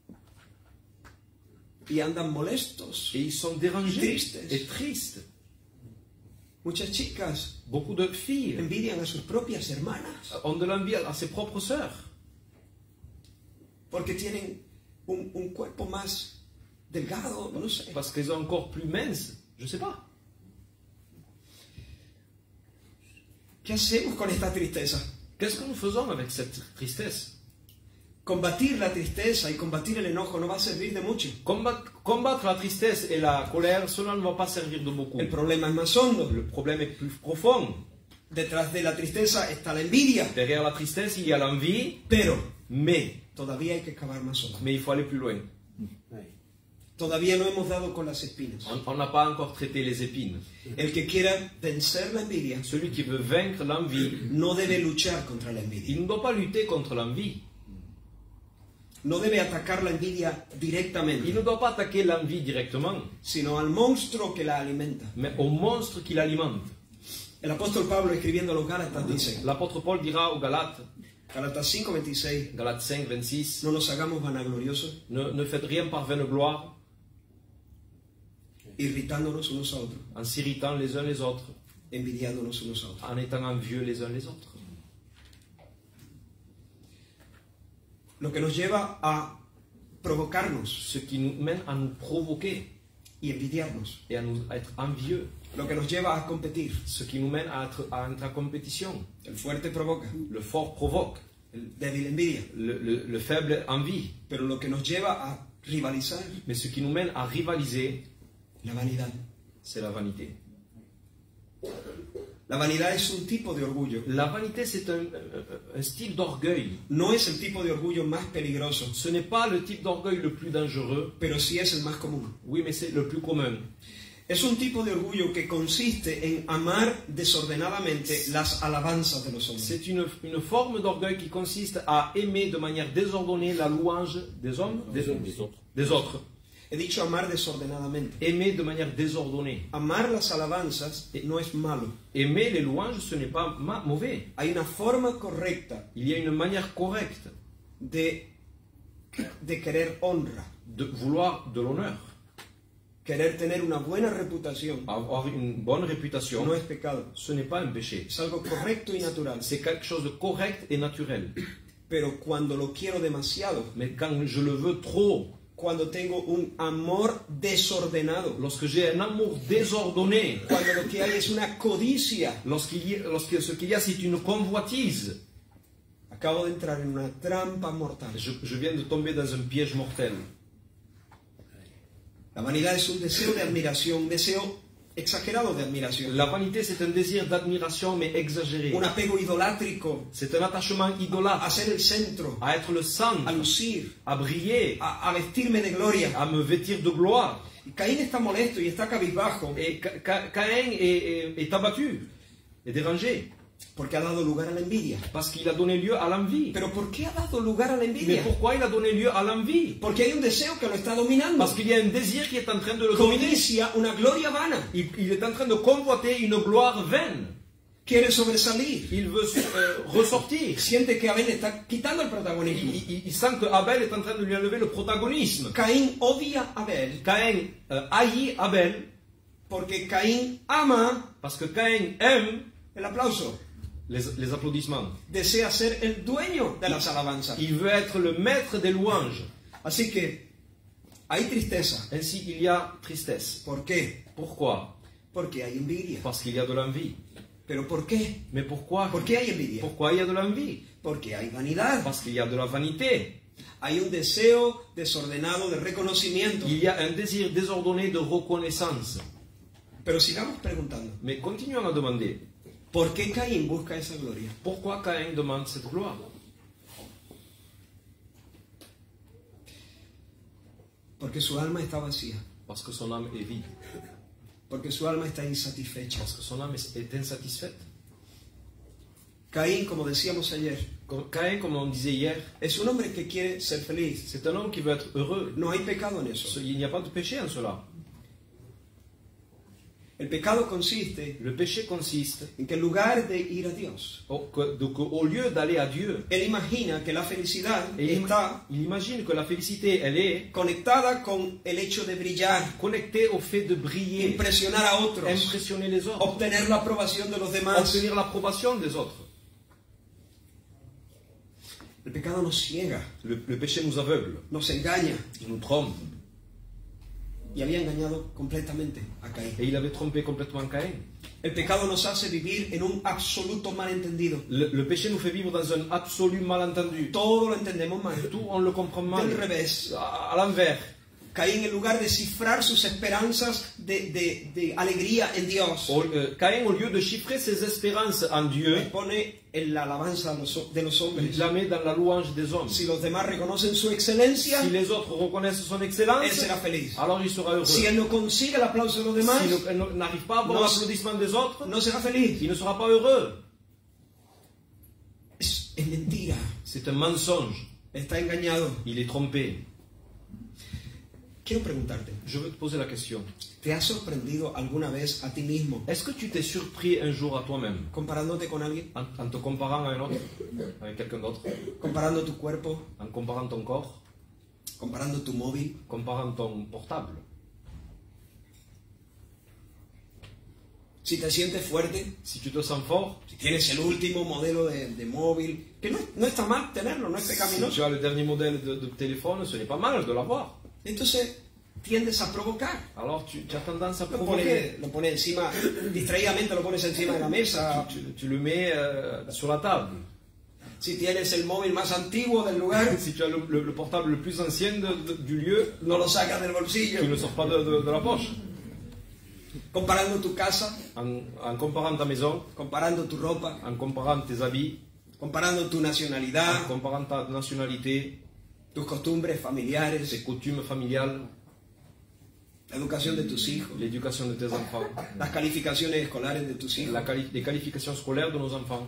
S1: y andan molestos.
S2: Et ils sont dérangés
S1: Tristes.
S2: et tristes.
S1: Muchas chicas
S2: Beaucoup de filles
S1: envidian a sus propias hermanas
S2: ont de l'envie à ses propres sœurs.
S1: porque tienen un, un cuerpo más delgado, no sé.
S2: Parce qu'ils ont un corps plus mince. Je sais pas.
S1: ¿Qué hacemos con esta tristeza?
S2: Qu'est-ce que nous faisons avec cette tristesse?
S1: Combatir la tristeza y combatir el enojo no va a servir de mucho.
S2: Combattre, combattre la tristesse et la colère, cela ne va pas servir de beaucoup.
S1: El problema es más hondo.
S2: Le problème est plus profond.
S1: Detrás de la tristeza está la envidia,
S2: Derrière la tristesse, il y a l'envie,
S1: pero
S2: mais,
S1: todavía hay que cavar más hondo.
S2: mais il faut aller plus loin.
S1: Todavía no hemos dado con las espinas.
S2: On n'a pas encore traité les épines.
S1: El que quiera vencer la envidia
S2: Celui qui veut vaincre l'envie,
S1: no debe luchar contra la envidia.
S2: il ne doit pas lutter contre l'envie.
S1: No debe atacar la envidia
S2: Il
S1: directamente,
S2: ne doit pas attaquer l'envie directement,
S1: sino al monstruo que la alimenta.
S2: mais au monstre qui l'alimente.
S1: El apóstol Pablo escribiendo a los Gálatas dice,
S2: L'apôtre Paul dira aux Galates,
S1: Gálatas cinco veintiséis,
S2: Galates cinq, vingt-six,
S1: no nos hagamos vanagloriosos,
S2: ne, ne faites rien par vaine gloire,
S1: irritándonos unos a otros,
S2: en s'irritant les uns les autres,
S1: envidiándonos unos a otros.
S2: en étant envieux les uns les autres.
S1: Lo que nos lleva a provocarnos
S2: Ce qui nous mène à nous provoquer
S1: y envidiarnos,
S2: et à, nous, à être envieux.
S1: lo que nos lleva a competir.
S2: Ce qui nous mène à être, à être en compétition.
S1: El fuerte provoca,
S2: Le fort provoque,
S1: el débil envidia,
S2: le, le, le faible envie.
S1: pero lo que nos lleva a rivalizar,
S2: Mais ce qui nous mène à rivaliser,
S1: la vanidad.
S2: c'est la vanité.
S1: La vanidad es un tipo de orgullo.
S2: La vanité, c'est un, un style d'orgueil.
S1: No es el tipo de orgullo más peligroso,
S2: Ce n'est pas le type d'orgueil le plus dangereux.
S1: pero sí es el más común.
S2: Oui, mais c'est le plus commun.
S1: Es un tipo de orgullo que consiste en amar desordenadamente las alabanzas de los hombres.
S2: C'est une, une forme d'orgueil qui consiste à aimer de manière désordonnée la louange des hommes, des,
S3: Des autres.
S2: des autres.
S1: He dicho amar desordenadamente.
S2: Aimer de manière désordonnée.
S1: Amar las alabanzas no es malo.
S2: Aimer les louanges, ce n'est pas ma- mauvais.
S1: Hay una forma correcta
S2: Il y a une manière correcte
S1: de, de querer honra,
S2: de vouloir de l'honneur,
S1: querer tener una buena reputación.
S2: avoir une bonne réputation.
S1: No es pecado,
S2: Ce n'est pas un péché.
S1: es algo correcto y natural.
S2: C'est quelque chose de correct et naturel.
S1: Pero cuando lo quiero demasiado,
S2: Mais quand je le veux trop,
S1: cuando tengo un amor desordenado,
S2: lorsque j'ai un amour désordonné,
S1: cuando lo que hay es una codicia,
S2: lorsqu'il y a, lorsque ce qu'il y a c'est une convoitise,
S1: acabo de entrar en una trampa mortal.
S2: je, je viens de tomber dans un piège mortel.
S1: La vanidad es un deseo de admiración, un deseo exagerado de admiración.
S2: La vanité, c'est un désir d'admiration, mais exagéré.
S1: Un apego idolátrico
S2: C'est un attachement idolâtre,
S1: a ser el centro,
S2: à être le
S1: a
S2: centre,
S1: lucir,
S2: à briller,
S1: a, a vestirme de gloria.
S2: à me vêtir de gloire.
S1: Y Caín está molesto y está cabizbajo
S2: Et Ca- Ca- Caïn est, est- est abattu, est dérangé,
S1: porque ha dado lugar a la envidia.
S2: parce qu'il a donné lieu à l'envie.
S1: ¿Pero por qué ha dado lugar a la
S2: Mais
S1: envidia?
S2: pourquoi il a donné lieu à l'envie?
S1: Porque hay un deseo que lo está dominando.
S2: Parce qu'il y a un désir qui est en train de le dominer.
S1: Codicia, una gloria vana.
S2: Il, il est en train de convoiter une gloire vaine.
S1: Quiere sobresalir.
S2: Il veut euh, ressortir.
S1: Siente que Abel le está quitando el
S2: Il,
S1: protagonismo.
S2: il- il sent que Abel est en train de lui enlever le protagonisme.
S1: Caín odia a Abel
S2: Caïn euh, haït Abel
S1: porque Caín ama
S2: parce que Caïn aime
S1: el aplauso.
S2: les, les applaudissements.
S1: Desea ser el dueño de las alabanzas.
S2: Il veut être le maître des louanges.
S1: Así que hay tristeza.
S2: Ainsi, il y a tristesse.
S1: ¿Por qué?
S2: Pourquoi?
S1: Porque hay envidia.
S2: Parce qu'il y a de l'envie.
S1: ¿Pero por qué?
S2: Mais pourquoi?
S1: ¿Por qué hay envidia?
S2: Pourquoi il y a de l'envie?
S1: Porque hay vanidad.
S2: Parce qu'il y a de la vanité.
S1: Hay un deseo desordenado de reconocimiento.
S2: Il y a un désir désordonné de reconnaissance.
S1: Pero sigamos preguntando.
S2: Mais continuons à demander,
S1: ¿Por qué Caín busca esa gloria?
S2: pourquoi Caïn demande cette gloire?
S1: Porque su alma está vacía.
S2: Parce que son âme est vide.
S1: Porque su alma está insatisfecha.
S2: Parce que son âme est est insatisfaite.
S1: Caín, como decíamos ayer,
S2: Comme- Caïn, comme on disait hier,
S1: es un hombre que quiere ser feliz.
S2: c'est un homme qui veut être heureux.
S1: No hay pecado en eso.
S2: Il n'y a pas de péché en cela.
S1: El pecado consiste
S2: Le péché consiste
S1: en que en lugar de ir a Dios,
S2: au, que- de- que au lieu d'aller à Dieu,
S1: él imagina que la felicidad
S2: et il,
S1: está
S2: il imagine que la félicité, elle est
S1: conectada con el hecho de brillar,
S2: connectée au fait de briller,
S1: impresionar a otros,
S2: impressionner les autres,
S1: obtener la aprobación de los demás.
S2: obtenir l'approbation des autres.
S1: El pecado nos ciega,
S2: Le, le péché nous aveugle,
S1: nos engaña,
S2: il nous trompe.
S1: y había engañado completamente a Caín.
S2: Et il avait trompé complètement Caïn.
S1: El pecado nos hace vivir en un absoluto malentendido.
S2: Le, le péché nous fait vivre dans un absolu malentendu.
S1: Todo lo entendemos mal.
S2: Tout, on le comprend mal.
S1: Del revés.
S2: À, à l'envers.
S1: Caín, en lugar de cifrar sus esperanzas de, de- de alegría en Dios,
S2: Au- euh, Caïn, au lieu de chiffrer ses espérances en Dieu,
S1: pone en la alabanza de los- de los hombres.
S2: il la met dans la louange des hommes.
S1: Si los demás reconocen su excelencia,
S2: Si les autres reconnaissent son
S1: él
S2: excellence,
S1: será feliz.
S2: alors il sera heureux.
S1: Si él no consigue el aplauso de los demás,
S2: S'il ne- ne- n'arrive pas à avoir
S1: No.
S2: l'applaudissement des autres,
S1: no será feliz.
S2: il ne sera pas heureux.
S1: Es, es mentira.
S2: C'est un mensonge.
S1: Está engañado.
S2: Il est trompé.
S1: quiero preguntarte,
S2: Je veux te poser la question.
S1: ¿te has sorprendido alguna vez a ti mismo
S2: Est-ce que tu t'es surpris un jour à toi-même
S1: comparándote con alguien?
S2: en, en te comparant à un autre, avec quelqu'un d'autre,
S1: Comparando tu cuerpo,
S2: en comparant ton corps,
S1: comparando tu móvil,
S2: comparant ton portable?
S1: si te sientes fuerte,
S2: Si tu te sens fort,
S1: si tienes el último modelo de, de móvil, que no, no está mal tenerlo, no es
S2: si tu
S1: pecaminoso.
S2: as le dernier modèle de, de téléphone, ce n'est pas mal de l'avoir.
S1: Entonces tiendes a provocar.
S2: Alors tu, tu as tendance à
S1: Lo
S2: provoquer.
S1: pones, lo pones encima, distraídamente lo pones encima de la mesa.
S2: Tu, tu le mets euh, sur la table.
S1: Si tienes el móvil más antiguo del lugar,
S2: Si tu as le, le- le portable le plus ancien de- de- du lieu,
S1: no lo sacas del bolsillo.
S2: tu ne le sors pas de, de- de la poche.
S1: Comparando tu casa,
S2: En, en comparant ta maison,
S1: comparando tu ropa,
S2: en comparant tes habits,
S1: comparando tu
S2: en
S1: nacionalidad,
S2: comparant ta nationalité,
S1: tus costumbres familiares,
S2: tes coutumes familiales,
S1: la educación de tus hijos,
S2: l'éducation de tes enfants,
S1: las calificaciones escolares de tus hijos.
S2: la quali- les qualifications scolaires de nos enfants.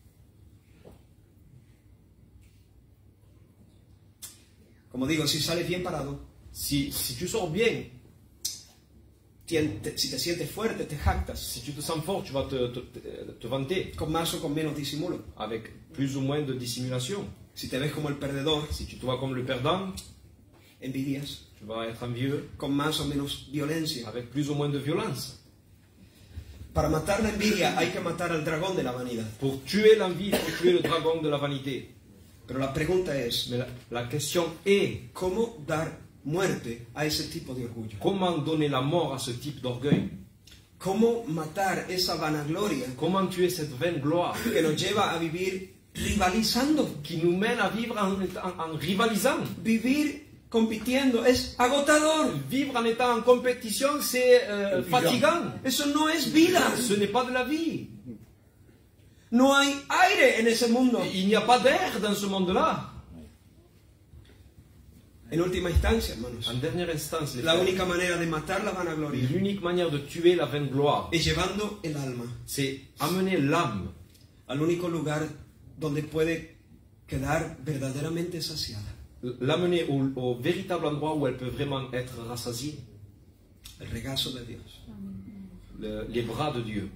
S1: Como digo, si sales bien parado,
S2: Si, si tu sors bien,
S1: tien- te- si te sientes fuerte, te jactas,
S2: si tu te sens fort, tu vas te, te, te- te vanter
S1: con más o con menos disimulo.
S2: avec plus ou moins de dissimulation.
S1: Si te ves como el perdedor,
S2: Si tu te vois comme le perdant,
S1: envidias,
S2: tu vas être envieux
S1: con más o menos violencia.
S2: avec plus ou moins de violence.
S1: Para matar la envidia hay que matar al dragón de la vanidad.
S2: Pour tuer l'envie, il faut tuer le dragon de la vanité.
S1: Pero la pregunta es,
S2: Mais la, la question est,
S1: ¿cómo dar muerte a ese tipo de orgullo?
S2: comment donner la mort à ce type d'orgueil?
S1: ¿Cómo matar esa vanagloria
S2: Comment tuer cette vaine gloire
S1: que nos lleva a vivir rivalizando?
S2: qui nous mène à vivre en, en- en rivalisant?
S1: Vivir compitiendo es agotador.
S2: Vivre en étant en compétition, c'est euh, fatigant.
S1: Eso no es vida.
S2: Ce n'est pas de la vie.
S1: No hay aire en ese mundo.
S2: Il n'y a pas d'air dans ce monde-là.
S1: En última instancia, hermanos,
S2: En dernière instance, les
S1: la
S2: frères,
S1: única manera de matar la vanagloria
S2: l'unique manière de tuer la vaine gloire,
S1: es llevando el alma
S2: c'est amener l'âme
S1: al único lugar donde puede quedar verdaderamente saciada.
S2: l'amener au, au véritable endroit où elle peut vraiment être rassasiée,
S1: El regazo de Dios.
S2: le- les bras de Dieu.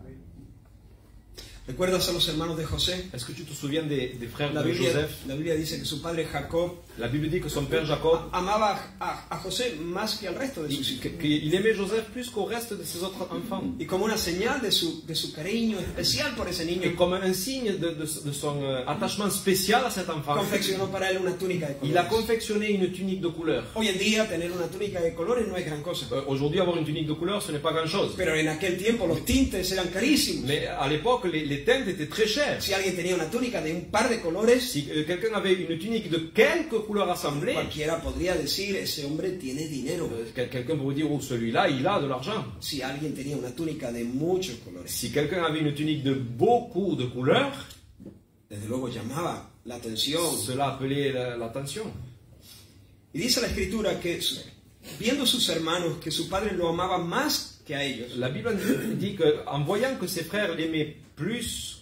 S1: ¿Recuerdas a los hermanos de José?
S2: Est-ce que tu te souviens des, des frères
S1: La
S2: de
S1: Biblia,
S2: Joseph?
S1: la Biblia dice que su padre Jacob
S2: La Bible dit que son père Jacob,
S1: amaba a, a José más que al resto de sus
S2: il,
S1: hijos.
S2: que- qu'il aimait Joseph plus qu'au reste de ses autres enfants.
S1: Y como una señal de su, de su cariño especial por ese
S2: Et
S1: niño,
S2: comme un signe de, de- de son euh, attachement spécial à cet enfant,
S1: confeccionó para él una túnica de
S2: il a
S1: colores.
S2: confectionné une tunique de couleur.
S1: Hoy en día tener una túnica de colores no es gran cosa.
S2: Euh, Aujourd'hui, avoir une tunique de couleur, ce n'est pas grand-chose.
S1: Pero en aquel tiempo los tintes eran carísimos.
S2: Mais à l'époque, les, les teintes étaient très chères.
S1: Si alguien tenía una túnica de un par de colores,
S2: Si euh, quelqu'un avait une tunique de quelques couleurs assemblées,
S1: cualquiera podría decir, ese hombre tiene dinero.
S2: euh, quel- quelqu'un pourrait dire, oh, celui-là, il a de l'argent.
S1: Si alguien tenía una túnica de muchos colores,
S2: Si quelqu'un avait une tunique de beaucoup de couleurs,
S1: desde luego llamaba la atención.
S2: cela appelait la- l'attention.
S1: Y dice la escritura que su- viendo sus hermanos que su padre lo amaba más que a ellos,
S2: La Bible dit qu'en voyant que ses frères l'aimaient plus,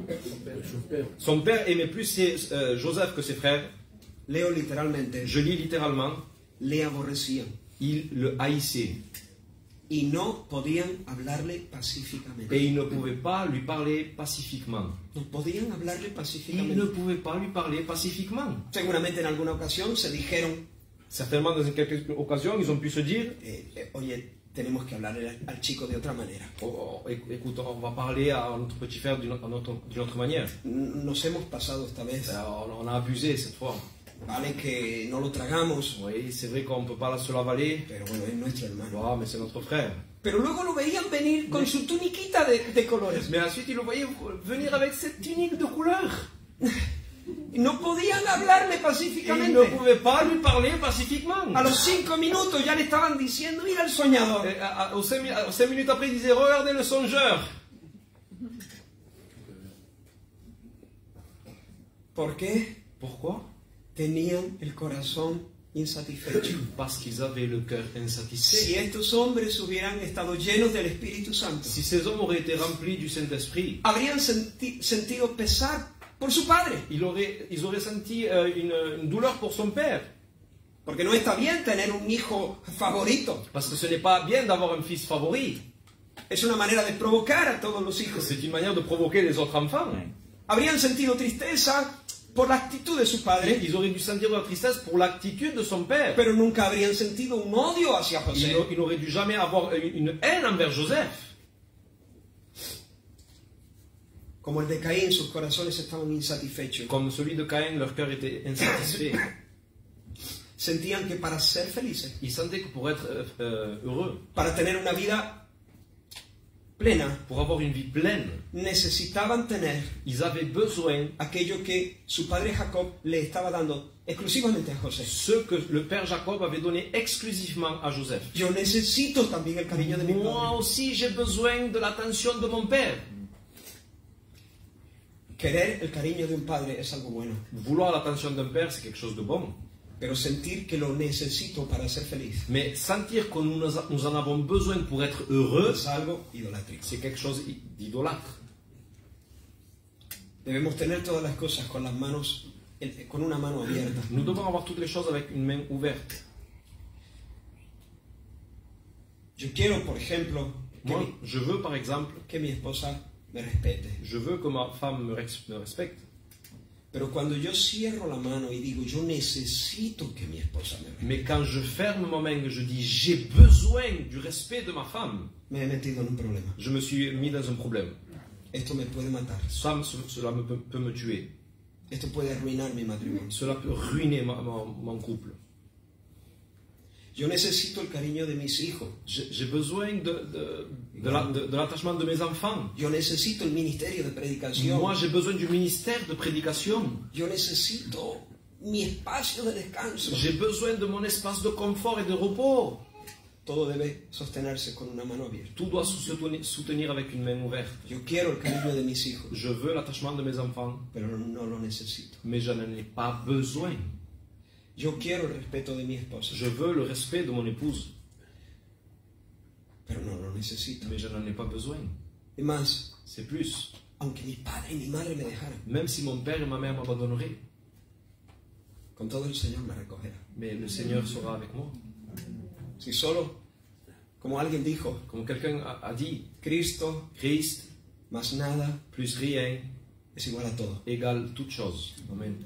S2: son père aimait plus ses- euh, Joseph que ses frères,
S1: leo literalmente,
S2: je lis littéralement,
S1: le aborrecían
S2: il le haïssait.
S1: y no podían hablarle
S2: Et
S1: pacíficamente.
S2: il ne pouvait pas lui parler pacifiquement.
S1: No podían hablarle
S2: Il ne
S1: pacíficamente.
S2: pouvait pas lui parler pacifiquement.
S1: Seguramente en alguna ocasión se dijeron,
S2: Certainement, dans quelques occasions, ils ont pu se dire,
S1: eh, eh, oye, tenemos que hablarle al, al chico de otra manera.
S2: oh, oh, éc- écoute, on va parler à notre petit frère d'une autre, d'une autre manière.
S1: N- Nos hemos pasado esta vez.
S2: Alors, on a abusé cette fois.
S1: Vale que no lo tragamos,
S2: Oui, c'est vrai qu'on ne peut pas se l'avaler.
S1: pero bueno, es nuestro hermano.
S2: Ah, mais c'est notre frère.
S1: Pero luego lo veían venir con su tuniquita de, de colores.
S2: Mais ensuite, il le voyait venir avec cette tunique de couleur.
S1: Y no podían hablarle
S2: Et il
S1: pacíficamente.
S2: ne pouvait pas lui parler pacifiquement.
S1: A los cinco minutos ya le estaban diciendo, mira el soñador.
S2: Et à- à- aux, cinq, mi- aux cinq minutes après, il disait, regardez le songeur.
S1: ¿Por qué?
S2: Pourquoi?
S1: Tenían el corazón insatisfecho.
S2: Parce qu'ils avaient le cœur insatisfait.
S1: Si estos hombres hubieran estado llenos del Espíritu Santo,
S2: Si ces hommes auraient été remplis du Saint-Esprit,
S1: habrían senti- sentido pesar por su padre.
S2: ils auraient, ils auraient senti euh, une, une douleur pour son père.
S1: Porque no está bien tener un hijo favorito.
S2: Parce que ce n'est pas bien d'avoir un fils favori.
S1: Es una manera de provocar a todos los hijos.
S2: C'est une manière de provoquer les autres enfants.
S1: Habrían sentido tristeza por la actitud de su padre,
S2: Ils auraient dû sentir de la tristesse pour l'attitude de son père.
S1: pero nunca habrían sentido un odio hacia
S2: Il
S1: José.
S2: n'a- il n'aurait dû jamais avoir une, une haine envers Joseph.
S1: Como el de Caín, sus corazones estaban insatisfechos.
S2: Comme celui de Caïn, leur cœur était insatisfait.
S1: Sentían que para ser felices,
S2: Ils sentaient que pour être euh, euh, heureux,
S1: para tener una vida plena,
S2: pour avoir une vie pleine,
S1: necesitaban tener
S2: ils avaient besoin
S1: aquello que su padre Jacob le estaba dando exclusivamente a José.
S2: ce que le père Jacob avait donné exclusivement à Joseph.
S1: Yo necesito también el cariño de mi
S2: Moi
S1: padre.
S2: aussi, j'ai besoin de l'attention de mon père.
S1: Querer el cariño de un padre es algo bueno,
S2: Vouloir l'attention d'un père, c'est quelque chose de bon.
S1: pero sentir que lo necesito para ser feliz
S2: Mais sentir que nous, nous en avons besoin pour être heureux,
S1: es algo idolátrico.
S2: c'est quelque chose d'idolâtre.
S1: Debemos tener todas las cosas con las manos, eh, con una mano abierta.
S2: Nous devons avoir toutes les choses avec une main ouverte.
S1: Yo quiero, por ejemplo, que,
S2: Moi,
S1: mi,
S2: je veux par exemple,
S1: que mi esposa me respete.
S2: je veux que ma femme me, res- me respecte.
S1: Pero cuando yo cierro la mano y digo, yo necesito que mi esposa me respete,
S2: Mais quand je ferme ma main et je dis j'ai besoin du respect de ma femme,
S1: me he metido en un problema.
S2: je me suis mis dans un problème.
S1: Esto me puede matar.
S2: Ça, me- cela me peut, peut me tuer.
S1: Esto puede arruinar mi matrimonio.
S2: Cela peut ruiner ma- ma- mon couple.
S1: Yo necesito el cariño de mis hijos.
S2: J'ai j'ai besoin de, de, de la- de- de l'attachement de mes enfants.
S1: Yo necesito el ministerio de predicación.
S2: Moi, j'ai besoin du ministère de prédication.
S1: Yo necesito mi espacio de descanso.
S2: J'ai besoin de mon espace de confort et de repos.
S1: Todo debe sostenerse con una mano abierta.
S2: Tout doit se soutenir, soutenir avec une main ouverte.
S1: Yo quiero el cariño de mis hijos,
S2: Je veux l'attachement de mes enfants,
S1: pero no lo necesito.
S2: mais je n'en ai pas besoin.
S1: Yo quiero el respeto de mi esposa,
S2: Je veux le respect de mon épouse,
S1: pero no lo necesito.
S2: mais je n'en ai pas besoin.
S1: Y más,
S2: C'est plus.
S1: aunque mi padre y mi madre me dejaran,
S2: Même si mon père et ma mère m'abandonneraient,
S1: con todo el Señor me recogerá.
S2: mais le Seigneur sera avec moi.
S1: Si solo, como alguien dijo,
S2: Comme quelqu'un a, a dit,
S1: Cristo
S2: Christ
S1: más nada
S2: plus rien
S1: es igual a todo.
S2: égale toute chose. Amen.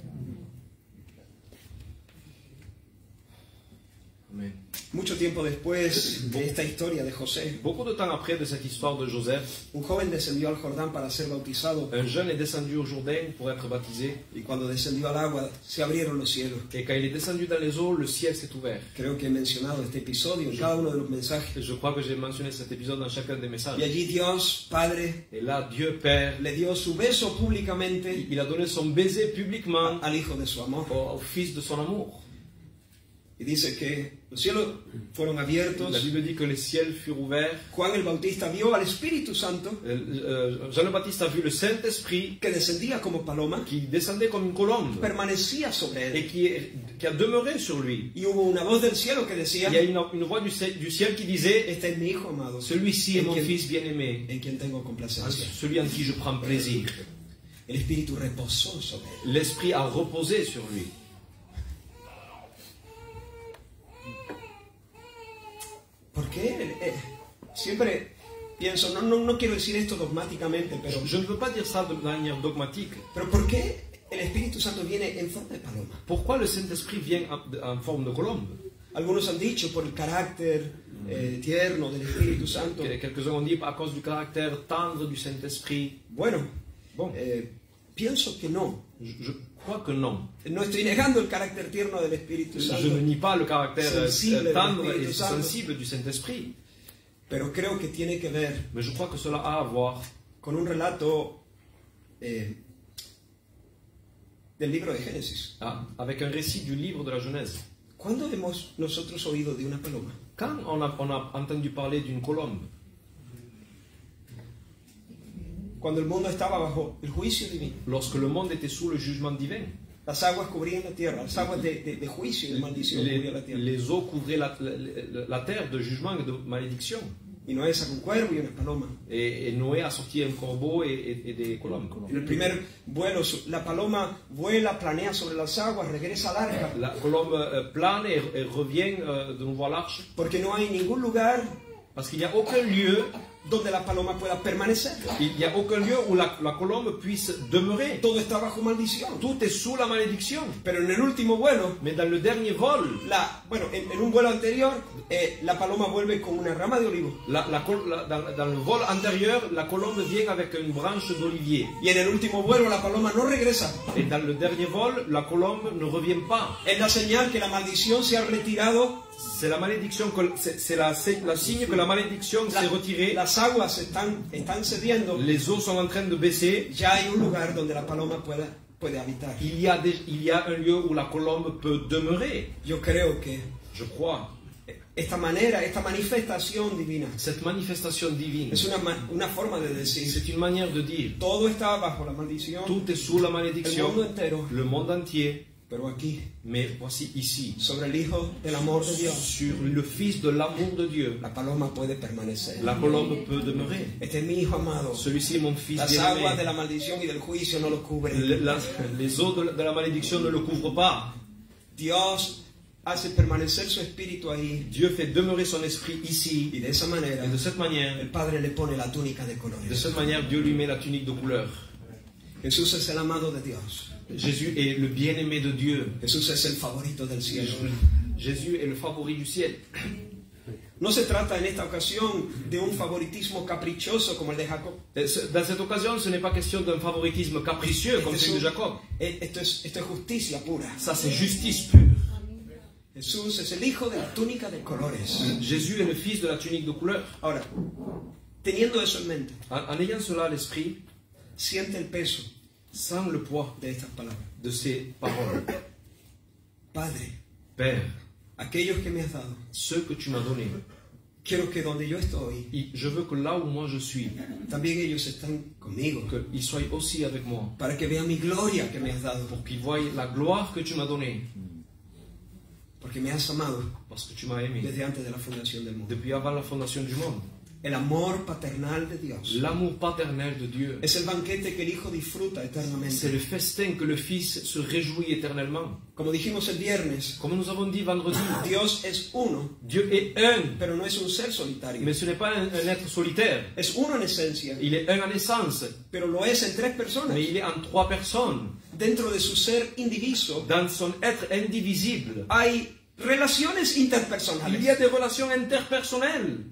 S2: Amen.
S1: Mucho tiempo después de esta historia de José,
S2: Beaucoup de temps après de cette histoire de Joseph,
S1: un joven descendió al Jordán para ser bautizado,
S2: un jeune est descendu au Jourdain pour être baptisé.
S1: y cuando descendió al agua se abrieron los cielos.
S2: Et quand il est descendu dans les eaux, le ciel s'est ouvert.
S1: Creo que he mencionado este episodio en cada uno de los mensajes.
S2: Je crois que j'ai mentionné cet épisode dans chacun des messages.
S1: Y allí Dios, Padre,
S2: Et là, Dieu Père,
S1: le dio su beso públicamente
S2: il a donné son baiser publiquement
S1: al hijo de su amor.
S2: au, au fils de son amour.
S1: Y dice que los cielos fueron abiertos.
S2: La Bible dit que les ciels furent ouverts.
S1: Juan el Bautista vio al Espíritu Santo
S2: Euh, euh, Jean le Baptiste a vu le Saint-Esprit
S1: que descendía como paloma,
S2: qui descendait comme une colombe
S1: permanecía sobre él.
S2: et qui, est- qui a demeuré sur lui.
S1: Y hubo una voz del cielo que decía,
S2: Il y a une, une voix du ciel, du ciel qui disait
S1: este es mi hijo amado,
S2: celui-ci est
S1: en
S2: mon
S1: quien,
S2: fils bien-aimé,
S1: en quien tengo complacencia.
S2: celui en qui je prends plaisir.
S1: El Espíritu reposó sobre él.
S2: L'Esprit a reposé sur lui.
S1: Porque eh, siempre pienso, no, no, no quiero decir esto dogmáticamente, pero,
S2: Je ne veux pas dire ça de manière dogmatique.
S1: pero ¿por qué el Espíritu Santo viene en forma de paloma?
S2: Pourquoi le Saint-Esprit vient en, en forme de colombe?
S1: Algunos han dicho por el carácter eh, tierno del Espíritu Santo.
S2: Quelques-uns ont dit à cause du caractère tendre du Saint-Esprit.
S1: Bueno,
S2: Bon,
S1: eh, pienso que no.
S2: je, je crois que non.
S1: No estoy negando el carácter tierno del Espíritu Santo,
S2: Je ne nie pas le caractère euh,
S1: Sensible
S2: tendre
S1: del
S2: et
S1: Espíritu Santo.
S2: sensible du Saint-Esprit.
S1: pero creo que tiene que ver
S2: Mais je crois que cela a à voir
S1: con un relato eh, del libro de Génesis.
S2: ah, avec un récit du livre de la Genèse.
S1: ¿Cuándo hemos nosotros oído de una paloma?
S2: Quand on a, on a entendu parler d'une colombe,
S1: Cuando el mundo estaba bajo el juicio divino.
S2: lorsque le monde était sous le jugement divin,
S1: Las aguas cubrían la tierra, las aguas de, de- de juicio y de maldición
S2: les,
S1: cubrían la tierra.
S2: les eaux couvraient la, la- la terre de jugement et de malédiction.
S1: Y Noé saca un cuervo y una paloma.
S2: Et, et Noé a sorti un corbeau et, et- et des colombes.
S1: En el primer vuelo, su- la paloma vuela, planea sobre las aguas, regresa al arca,
S2: La colombe euh, plane et, et revient euh, de nouveau à l'arche.
S1: porque no hay ningún lugar
S2: Parce qu'il n'y a aucun lieu,
S1: donde la paloma pueda permanecer.
S2: il n'y a aucun lieu où la, la colombe puisse demeurer.
S1: Todo está bajo maldición.
S2: Tout est sous la malédiction.
S1: Pero en el último vuelo,
S2: Mais dans le dernier vol,
S1: la, bueno, en, en un vuelo anterior, eh, la paloma vuelve con una rama de olivo.
S2: la, la col- la- dans, dans le vol antérieur, la colombe vient avec une branche d'olivier.
S1: Y en el último vuelo, la paloma no regresa.
S2: Et dans le dernier vol, la colombe ne revient pas.
S1: Es la señal que la maldición se ha retirado.
S2: C'est la malédiction, que- c'est c'est la, c'est la signe que la malédiction
S1: La-
S2: s'est retirée.
S1: las aguas están, están cediendo.
S2: Les eaux sont en train de baisser.
S1: Ya hay un lugar donde la paloma pueda, puede habitar.
S2: Il y, a des- il y a un lieu où la colombe peut demeurer.
S1: Yo creo que
S2: Je crois.
S1: esta manera, esta manifestación divina,
S2: Cette manifestation divine,
S1: es una, ma- una forma de decir,
S2: c'est une manière de dire.
S1: todo está bajo la maldición,
S2: Tout est sous la
S1: el mundo
S2: malédiction,
S1: entero,
S2: le monde entier.
S1: pero aquí,
S2: Mais voici ici,
S1: sobre el Hijo del amor de Dios,
S2: sur le Fils de l'amour de Dieu,
S1: la paloma puede permanecer.
S2: la colombe peut demeurer.
S1: Este es mi Hijo amado.
S2: Celui-ci est mon Fils
S1: Las aguas de
S2: bien-aimé.
S1: la maldición y del juicio no lo cubren.
S2: Le- la- Les eaux de la, de la malédiction ne le couvrent pas.
S1: Dios hace permanecer su espíritu ahí.
S2: Dieu fait demeurer son esprit ici.
S1: Y de esa manera,
S2: Et de cette manière,
S1: el Padre le pone la túnica de
S2: de
S1: colores.
S2: cette manière, Dieu lui met la tunique de couleur.
S1: Jesús es el amado de Dios.
S2: Jésus est le bien-aimé de Dieu.
S1: Jesús es el favorito del cielo.
S2: Jésus est le favori du ciel.
S1: No se trata en esta ocasión de un favoritismo caprichoso como el de Jacob.
S2: Et ce- Dans cette occasion, ce n'est pas question d'un favoritisme capricieux comme
S1: Este
S2: celui
S1: es
S2: de
S1: un-
S2: Jacob.
S1: eh, Esto es, esto es justicia pura.
S2: Ça, c'est justice pure.
S1: Jesús es el hijo de la túnica de colores.
S2: Jésus est le fils de la tunique de couleur.
S1: Ahora, teniendo eso en mente,
S2: En, en ayant cela à l'esprit,
S1: siente el peso
S2: sent le poids
S1: de estas palabras.
S2: de ces paroles.
S1: Padre,
S2: Père,
S1: aquellos que me has dado,
S2: ceux que tu m'as donnés,
S1: quiero que donde yo estoy,
S2: y je veux que là où moi je suis,
S1: también ellos están conmigo,
S2: qu'ils soient aussi avec moi,
S1: para que vean mi gloria que me has dado,
S2: pour qu'ils voient la gloire que tu m'as donnée,
S1: porque me has amado
S2: parce que tu m'as aimé
S1: desde antes de la fundación del mundo.
S2: depuis avant la fondation du monde.
S1: El amor paternal de Dios
S2: L'amour paternel de Dieu,
S1: es el banquete que el Hijo disfruta
S2: c'est
S1: eternamente.
S2: le festin que le Fils se réjouit éternellement.
S1: Como dijimos el viernes,
S2: Comme nous avons dit vendredi,
S1: Dios es uno,
S2: Dieu est un,
S1: pero no es un ser solitario.
S2: mais ce n'est pas un, un être solitaire.
S1: Es uno en esencia,
S2: Il est un en essence,
S1: pero lo es en tres personas.
S2: mais il est en trois personnes.
S1: Dentro de su ser indiviso
S2: Dans son être indivisible,
S1: hay relaciones
S2: il y
S1: interpersonales.
S2: a des relations interpersonnelles.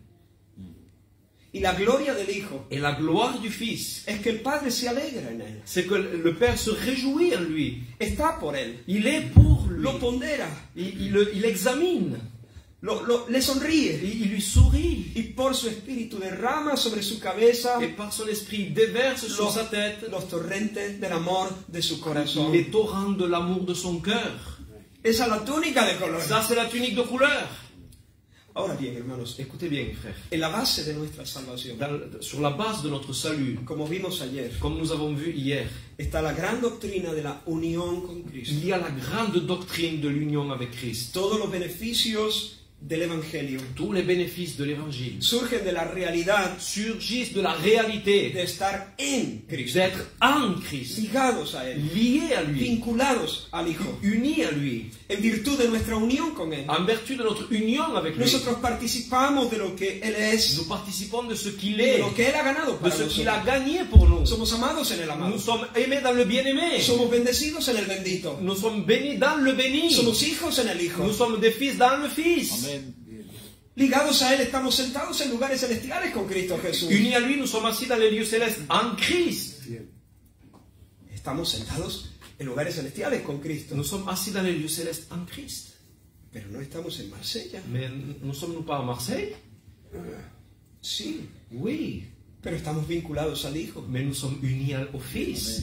S1: Y la gloria del Hijo
S2: Et la gloire du Fils,
S1: es que el Padre se alegra en él.
S2: c'est que le Père se réjouit en lui.
S1: Está por él.
S2: Il est pour lui.
S1: Lo pondera.
S2: Il, il le- il examine.
S1: Lo, lo- le sonríe.
S2: Il, il lui sourit.
S1: Y por su espíritu derrama sobre su cabeza
S2: Et par son esprit déverse sur
S1: los,
S2: sa tête
S1: los torrentes del amor de su corazón.
S2: les torrents de l'amour de son cœur.
S1: Esa es la túnica de color.
S2: Ça, c'est la tunique de couleur.
S1: Ahora bien, hermanos,
S2: Écoutez bien, frères.
S1: en la base de nuestra salvación,
S2: Dans- sur la base de notre salut,
S1: como vimos ayer,
S2: comme nous avons vu hier,
S1: está la gran doctrina de la unión con Cristo.
S2: il y a la grande doctrine de l'union avec Christ.
S1: Todos los beneficios del Evangelio
S2: Tous les bénéfices de l'évangile
S1: surgen de la realidad
S2: surgissent de la réalité
S1: de estar en Cristo,
S2: d'être en Christ,
S1: ligados a Él,
S2: liés à lui,
S1: vinculados al Hijo,
S2: unis à lui,
S1: en virtud de nuestra unión con Él.
S2: en vertu de notre union avec lui.
S1: Nosotros participamos de lo que Él es,
S2: Nous participons de ce qu'il
S1: de
S2: est,
S1: lo que Él ha ganado
S2: de
S1: para
S2: ce qu'il a
S1: nosotros.
S2: gagné pour nous.
S1: Somos amados en el amado,
S2: Nous sommes aimés dans le bien-aimé.
S1: somos bendecidos en el bendito,
S2: Nous sommes bénis dans le béni.
S1: somos hijos en el Hijo.
S2: Nous sommes des fils dans le Fils.
S3: Amén.
S1: Ligados a Él, estamos sentados en lugares celestiales con Cristo Jesús.
S2: Unis à lui, nous sommes assis dans les lieux célestes en Christ.
S1: Estamos sentados en lugares celestiales con Cristo,
S2: Nous sommes assis dans les lieux célestes en Christ.
S1: pero no estamos en Marsella.
S2: Mais nous sommes-nous pas à Marseille?
S1: Sí,
S2: Oui.
S1: pero estamos vinculados al Hijo.
S2: Mais nous sommes unis à- au Fils.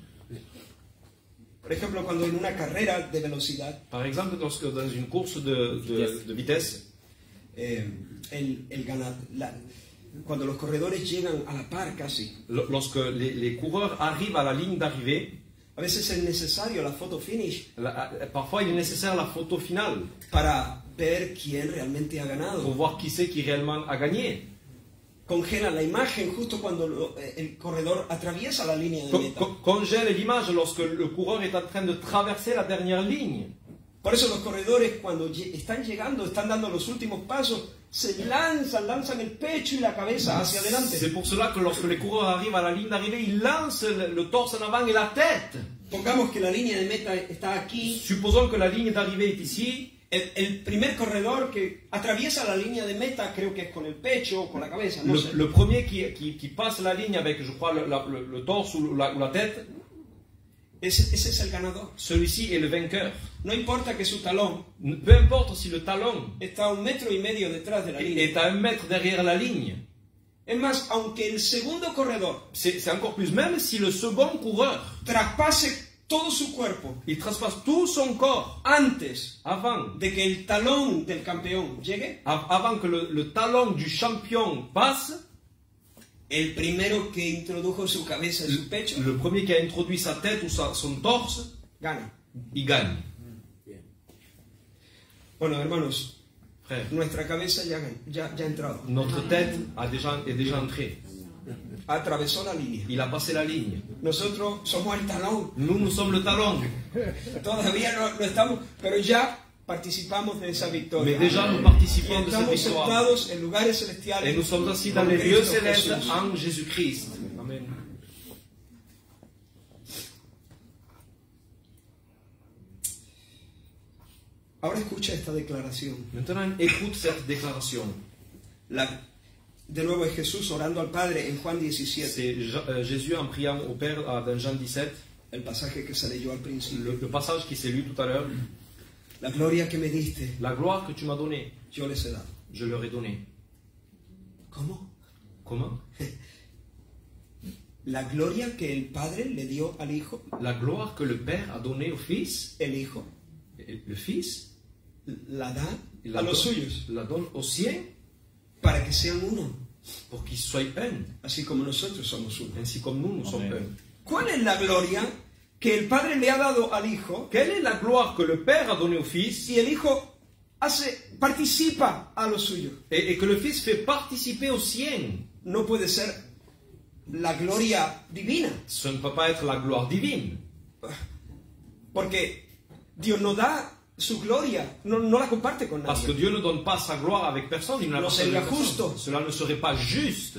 S1: Por ejemplo, cuando en una carrera de velocidad,
S2: Par exemple, lorsque dans une course de, de, de vitesse,
S1: eh, el, el gana- la- cuando los corredores llegan a la par casi,
S2: lo- lorsque les, les coureurs arrivent à la ligne d'arrivée,
S1: a veces es necesario la foto finish
S2: la- parfois il est nécessaire la photo finale
S1: para ver quién realmente ha
S2: pour
S1: ganado.
S2: voir qui c'est qui réellement a gagné.
S1: congela la imagen justo cuando lo- el corredor atraviesa la línea de
S2: Co-
S1: meta.
S2: co- Congèle l'image lorsque le coureur est en train de traverser la dernière ligne.
S1: Por eso los corredores cuando lle- están llegando, están dando los últimos pasos, se lanzan, lanzan el pecho y la cabeza hacia adelante.
S2: C'est pour cela que lorsque les coureurs arrivent à la ligne d'arrivée, ils lancent le, le torse en avant et la tête.
S1: Pongamos que la línea de meta está aquí.
S2: Supposons que la ligne d'arrivée est ici.
S1: El, el primer corredor que atraviesa la línea de meta creo que es con el pecho o con la cabeza, no
S2: Le,
S1: sé.
S2: le premier qui, qui, qui passe la ligne avec, je crois, le, la- le- le torse ou la, ou la tête,
S1: Ese, ese es el ganador.
S2: celui-ci est le vainqueur.
S1: No importa que su talón
S2: Peu importe si le talon
S1: está a un metro y medio detrás de la línea.
S2: est à un mètre derrière la ligne.
S1: Es más, aunque el segundo corredor
S2: C'est c'est encore plus, même si le second coureur,
S1: traspase todo su cuerpo
S2: il transpasse tout son corps
S1: antes
S2: avant,
S1: de que el talón del campeón llegue,
S2: av- avant que le, le talon du champion passe,
S1: el primero que introdujo su cabeza en su pecho,
S2: le premier qui a introduit sa tête ou sa- son torse,
S1: gana.
S2: il gagne.
S1: Bueno, hermanos,
S2: Frère,
S1: nuestra cabeza ya, ya, ya ha entrado.
S2: notre tête a déjà, est déjà entrée.
S1: Atravesó la línea.
S2: Il a passé la ligne.
S1: Nosotros somos el talón.
S2: Nous, nous sommes le talon.
S1: Todavía no, no estamos, pero ya participamos de esa victoria.
S2: Mais déjà, nous
S1: Y
S2: participons de cette
S1: estamos
S2: victoire.
S1: sentados en lugares celestiales.
S2: Et nous sommes assis dans
S1: con
S2: les lieux
S1: Cristo
S2: célestes
S1: Jesús.
S2: en Jésus-Christ. Amen.
S1: Ahora escucha esta declaración.
S2: Maintenant, écoute cette déclaration.
S1: La, de nuevo es Jesús orando al Padre en Juan diecisiete,
S2: C'est Jean- euh, Jésus en priant au Père euh, dans Jean dix-sept,
S1: el pasaje que se leyó al principio.
S2: le, le passage qui s'est lu tout à l'heure.
S1: La gloria que me diste,
S2: La gloire que tu m'as donnée,
S1: yo les he dado.
S2: je leur ai donnée.
S1: ¿Cómo?
S2: Comment?
S1: La gloria que el Padre le dio al Hijo,
S2: La gloire que le Père a donnée au Fils,
S1: el Hijo
S2: et le Fils,
S1: la da
S2: il
S1: a
S2: la,
S1: los
S2: donne,
S1: suyos
S2: la donne aux siens
S1: para que sean uno,
S2: pour qu'ils soient un,
S1: así como nosotros somos uno.
S2: ainsi comme nous, nous sommes un.
S1: ¿Cuál es la gloria que el Padre le ha dado al Hijo
S2: Quelle est la gloire que le Père a donnée au Fils
S1: y el Hijo hace, participa a los suyos?
S2: et, et que le Fils fait participer aux siens?
S1: No puede ser la gloria divina,
S2: Ce ne peut pas être la gloire divine.
S1: porque Dios no da su gloria, no, no la comparte con
S2: Parce que
S1: nadie.
S2: Dieu ne donne pas sa gloire avec personne, il ne la
S1: No
S2: partage
S1: sería
S2: avec personne.
S1: justo.
S2: Cela ne serait pas juste.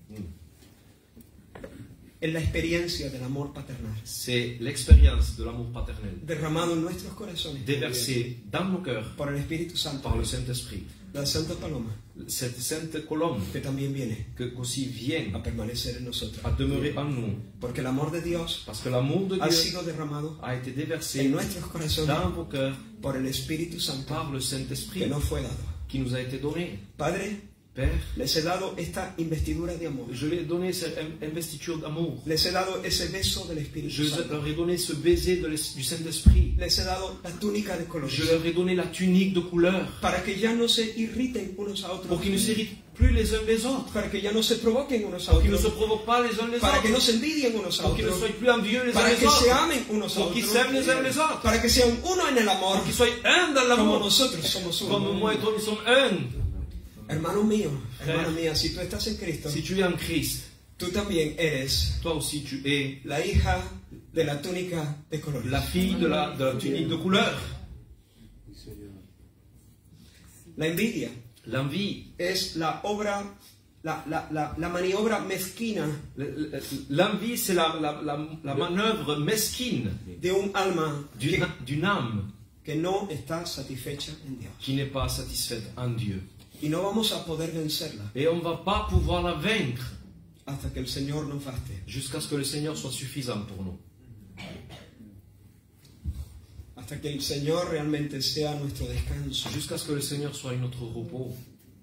S1: Es la experiencia del amor paternal
S2: C'est l'expérience de l'amour paternel
S1: derramado en nuestros corazones
S2: déversé dans nos cœurs
S1: por el Espíritu Santo,
S2: par le Saint-Esprit.
S1: la Santa Paloma,
S2: Cette sainte colombe
S1: que también viene
S2: que aussi vient
S1: a permanecer en nosotros.
S2: à demeurer en nous.
S1: Porque el amor de Dios
S2: Parce que l'amour de
S1: ha
S2: Dieu
S1: sido derramado
S2: a été
S1: en
S2: déversé
S1: nuestros corazones
S2: dans vos cœurs
S1: por el Espíritu Santo
S2: par le
S1: que
S2: Saint-Esprit
S1: nos fue dado.
S2: qui nous a été donné.
S1: Padre,
S2: Père,
S1: les he dado esta investidura de amor.
S2: je lui ai donné cette in- investiture d'amour.
S1: Les he dado ese beso del Espíritu
S2: Je
S1: Santo.
S2: leur ai donné ce baiser de l'es- du Saint-Esprit.
S1: Les he dado la túnica de colores.
S2: Je leur ai donné la tunique de couleur
S1: Para que ya no se irriten unos a otros.
S2: pour qu'ils ne s'irritent plus les uns les autres,
S1: Para que ya no se provoquen unos a
S2: pour qu'ils ne se
S1: otros.
S2: provoquent pas les uns les
S1: Para que no
S2: autres,
S1: se envidien unos a
S2: pour qu'ils ne
S1: otros.
S2: soient plus envieux les uns
S1: Para
S2: les
S1: que se
S2: autres,
S1: amen unos a
S2: pour qu'ils
S1: otros.
S2: s'aiment les uns les autres,
S1: Para que sean uno en el amor.
S2: pour qu'ils soient un dans
S1: Como
S2: l'amour,
S1: nosotros somos
S2: comme
S1: uno.
S2: moi et toi nous sommes un.
S1: Hermano mío,
S2: Frère.
S1: hermana mía, si tú estás en Cristo,
S2: Si tu es en Christ,
S1: tú también eres
S2: toi aussi tu es
S1: la hija de la túnica de colores.
S2: la fille de la, de la tunique de couleur.
S1: La envidia
S2: L'envie,
S1: es la obra, la, la, la, la maniobra mezquina
S2: l'envie c'est la, la, la, la manœuvre mesquine
S1: de un alma
S2: d'une
S1: que,
S2: d'une âme
S1: que no está satisfecha en Dios.
S2: qui n'est pas satisfaite en Dieu.
S1: Y no vamos a poder vencerla
S2: Et on ne va pas pouvoir la vaincre
S1: hasta que el Señor nos baste.
S2: jusqu'à ce que le Seigneur soit suffisant pour nous.
S1: Hasta que el Señor realmente sea nuestro descanso.
S2: Jusqu'à ce que le Seigneur soit notre repos.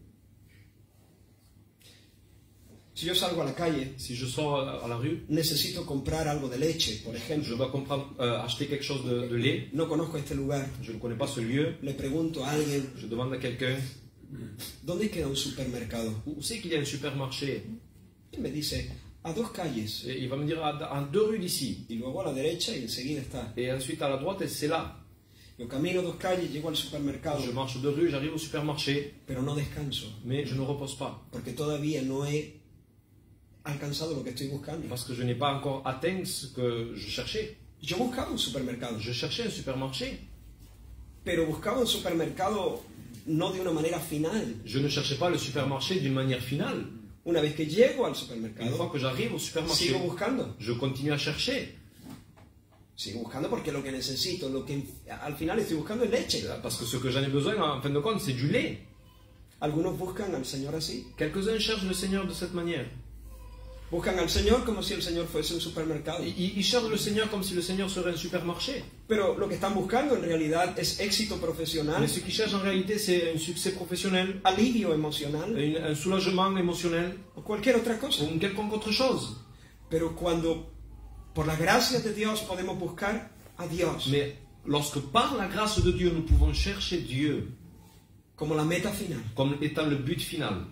S1: Si yo salgo a la calle,
S2: Si je sors à la rue,
S1: necesito comprar algo de leche, por
S2: je
S1: ejemplo.
S2: dois comprendre, euh, acheter quelque chose de, de lait.
S1: No conozco este lugar.
S2: Je ne connais pas ce lieu.
S1: Le pregunto a alguien,
S2: Je demande à quelqu'un
S1: ¿dónde queda un supermercado?
S2: où c'est qu'il y a un supermarché.
S1: Y me dice, a dos calles.
S2: Et il va me dire à- en deux rues d'ici.
S1: Y luego a la derecha y enseguida está.
S2: Et ensuite à la droite, et c'est là.
S1: Yo camino dos calles, llego al supermercado,
S2: Je marche deux rues, j'arrive au supermarché,
S1: pero no descanso,
S2: mais je ne repose pas.
S1: porque todavía no he alcanzado lo que estoy buscando.
S2: Parce que je n'ai pas encore atteint ce que je cherchais.
S1: Yo buscaba un supermercado,
S2: Je cherchais un supermarché.
S1: pero buscaba un supermercado no de una manera final.
S2: Je ne cherchais pas le supermarché d'une manière finale.
S1: Una vez que llego al
S2: Une fois
S1: supermercado,
S2: que j'arrive au supermarché,
S1: sigo buscando.
S2: je continue à chercher.
S1: Sigo buscando porque lo que necesito, lo que al final estoy buscando es leche.
S2: Parce que ce que j'en ai besoin, en fin de compte, c'est du lait.
S1: Algunos buscan al Señor así.
S2: Quelques-uns cherchent le Seigneur de cette manière.
S1: Buscan al Señor como si el Señor fuese un supermercado.
S2: Ils, ils cherchent le Seigneur comme si le Seigneur serait un supermarché.
S1: Pero lo que están buscando en realidad es éxito profesional,
S2: Mais ce qu'ils cherchent en réalité, c'est un succès professionnel,
S1: alivio emocional
S2: une- un soulagement émotionnel
S1: o cualquier otra cosa.
S2: ou une quelconque autre chose.
S1: Pero cuando por la gracia de Dios podemos buscar a Dios
S2: Mais lorsque par la grâce de Dieu, nous pouvons chercher Dieu
S1: como la meta final,
S2: comme étant le but final,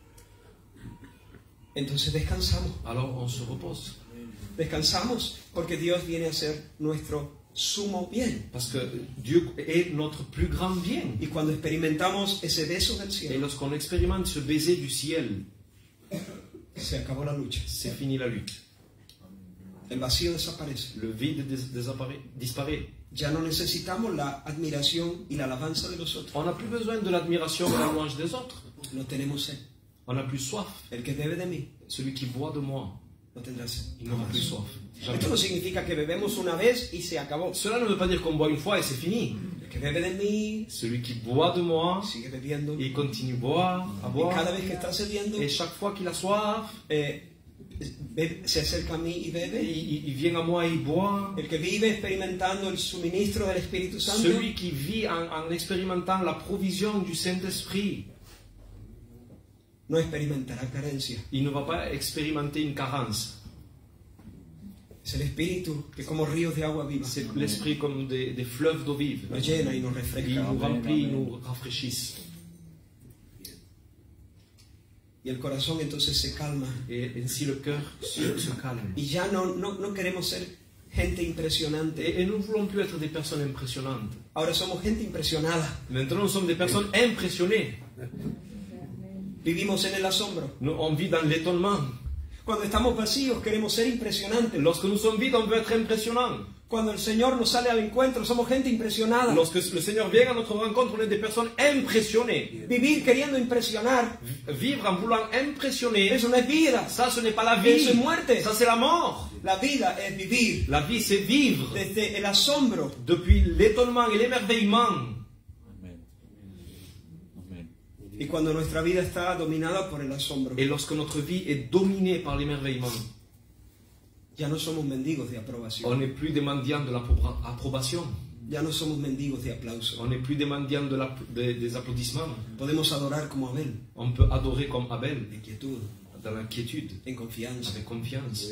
S1: entonces descansamos.
S2: alors on se repose.
S1: Descansamos porque Dios viene a ser nuestro sumo bien.
S2: Parce que Dieu est notre plus grand bien.
S1: Y cuando experimentamos ese beso del
S2: Et
S1: cielo,
S2: lorsqu'on expérimente ce baiser du ciel,
S1: se acabó la lucha.
S2: c'est fini la lutte.
S1: El vacío desaparece.
S2: Le vide dés- désapparaît- disparaît.
S1: Ya no necesitamos la admiración y la alabanza de los otros.
S2: On n'a plus besoin de l'admiration et de la louange des autres.
S1: No tenemos sed.
S2: On n'a plus soif.
S1: El que bebe de mí
S2: Celui qui boit de moi,
S1: no tendrá sed.
S2: il n'aura plus soif. Jamais.
S1: Esto no significa que bebemos una vez y se acabó.
S2: Cela ne veut pas dire qu'on boit une fois et c'est fini.
S1: El que bebe de mí
S2: Celui qui boit de moi,
S1: sigue bebiendo.
S2: il continue à boire, à
S1: Y cada
S2: boire.
S1: vez que está cediendo,
S2: Et chaque fois qu'il a soif,
S1: eh, bebe- se acerca a mí y
S2: il,
S1: bebe.
S2: il- il vient à moi et il boit.
S1: El que vive experimentando el suministro del Espíritu Santo
S2: Celui qui vit en, en expérimentant la provision du Saint-Esprit,
S1: no experimentará carencia.
S2: il ne va pas expérimenter une carence.
S1: Es el Espíritu que como ríos de agua viva
S2: C'est l'Esprit comme des, des fleuves d'eau vive.
S1: nos llena y nos
S2: Il
S1: refresca.
S2: nous remplit, il nous rafraîchisse.
S1: Y el corazón entonces se calma.
S2: Et ainsi le cœur se, se calme.
S1: Y ya no, no, no queremos ser gente impresionante.
S2: Et, et nous ne voulons plus être des personnes impressionnantes.
S1: Ahora somos gente impresionada.
S2: Maintenant, nous sommes des personnes impressionnées.
S1: Vivimos en el asombro.
S2: Nous, on vit dans l'étonnement.
S1: Cuando estamos vacíos queremos ser impresionantes.
S2: Lorsque nous sommes vides, on veut être impressionnants.
S1: Cuando el Señor nos sale al encuentro somos gente impresionada.
S2: Lorsque le Seigneur vient à notre rencontre, on est des personnes impressionnées.
S1: Vivir queriendo impresionar,
S2: Vivre en voulant impressionner,
S1: eso no es vida.
S2: ça, ce n'est pas la vie.
S1: Eso es muerte.
S2: Ça, c'est la mort.
S1: La vida es vivir
S2: La vie, c'est vivre.
S1: desde el asombro
S2: Depuis l'étonnement et l'émerveillement.
S1: y cuando nuestra vida está dominada por el asombro.
S2: Et lorsque notre vie est dominée par l'émerveillement,
S1: Ya no somos mendigos de aprobación.
S2: on n'est plus des mendiants de l'approbation.
S1: Ya no somos mendigos de aplauso.
S2: On n'est plus des mendiants de la- de- des applaudissements.
S1: Podemos adorar como Abel,
S2: On peut adorer comme Abel,
S1: en quietud,
S2: dans l'inquiétude,
S1: en confianza.
S2: avec confiance.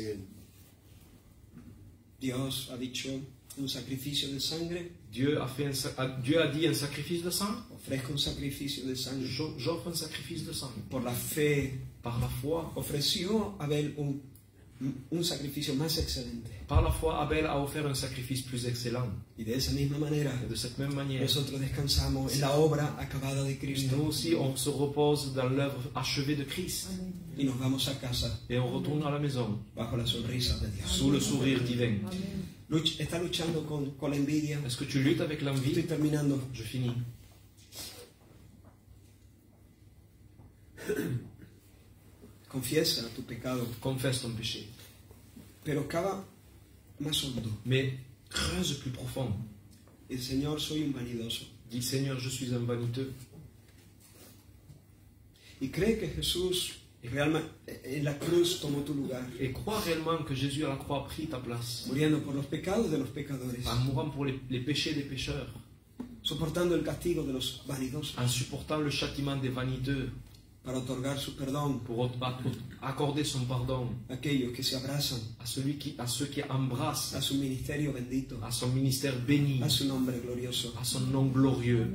S1: Dios ha dicho un sacrificio de sangre,
S2: Dieu a, fait un sa- a- Dieu a dit un sacrifice de sang.
S1: ofrezco un sacrificio de sangre.
S2: Jo- J'offre un sacrifice de sang.
S1: Por la fe
S2: Par la foi,
S1: ofreció Abel un, un sacrificio más excelente.
S2: par la foi, Abel a offert un sacrifice plus excellent.
S1: Y de esa misma manera
S2: Et de cette même manière,
S1: nosotros descansamos en la obra acabada de Cristo
S2: nous aussi, on se repose dans l'œuvre achevée de Christ.
S1: y nos vamos a casa
S2: Et on retourne à la maison,
S1: bajo la sonrisa de Dios.
S2: sous le sourire divin.
S1: Luch- ¿Está luchando con, con la envidia?
S2: Est-ce que tu luttes avec
S1: Estoy
S2: l'envie?
S1: terminando.
S2: Je finis.
S1: Confiesa tu pecado,
S2: Confesse ton péché.
S1: pero cava más hondo.
S2: Mais creuse plus profond.
S1: El Señor, soy un vanidoso.
S2: Dis, Seigneur, je suis un vaniteux.
S1: Y cree que Jesús realmente en la cruz tomó tu lugar,
S2: Et crois réellement que Jésus à la croix a pris ta place,
S1: muriendo por los pecados de los pecadores,
S2: en mourant pour les, les péchés des pécheurs,
S1: soportando el castigo de los vanidosos,
S2: en supportant le châtiment des vaniteux,
S1: para otorgar su perdón
S2: pour accorder son pardon
S1: a aquellos que se abrazan
S2: à, celui qui, à ceux qui embrassent,
S1: a su ministerio bendito,
S2: à son ministère béni,
S1: a su nombre glorioso.
S2: à son nom glorieux.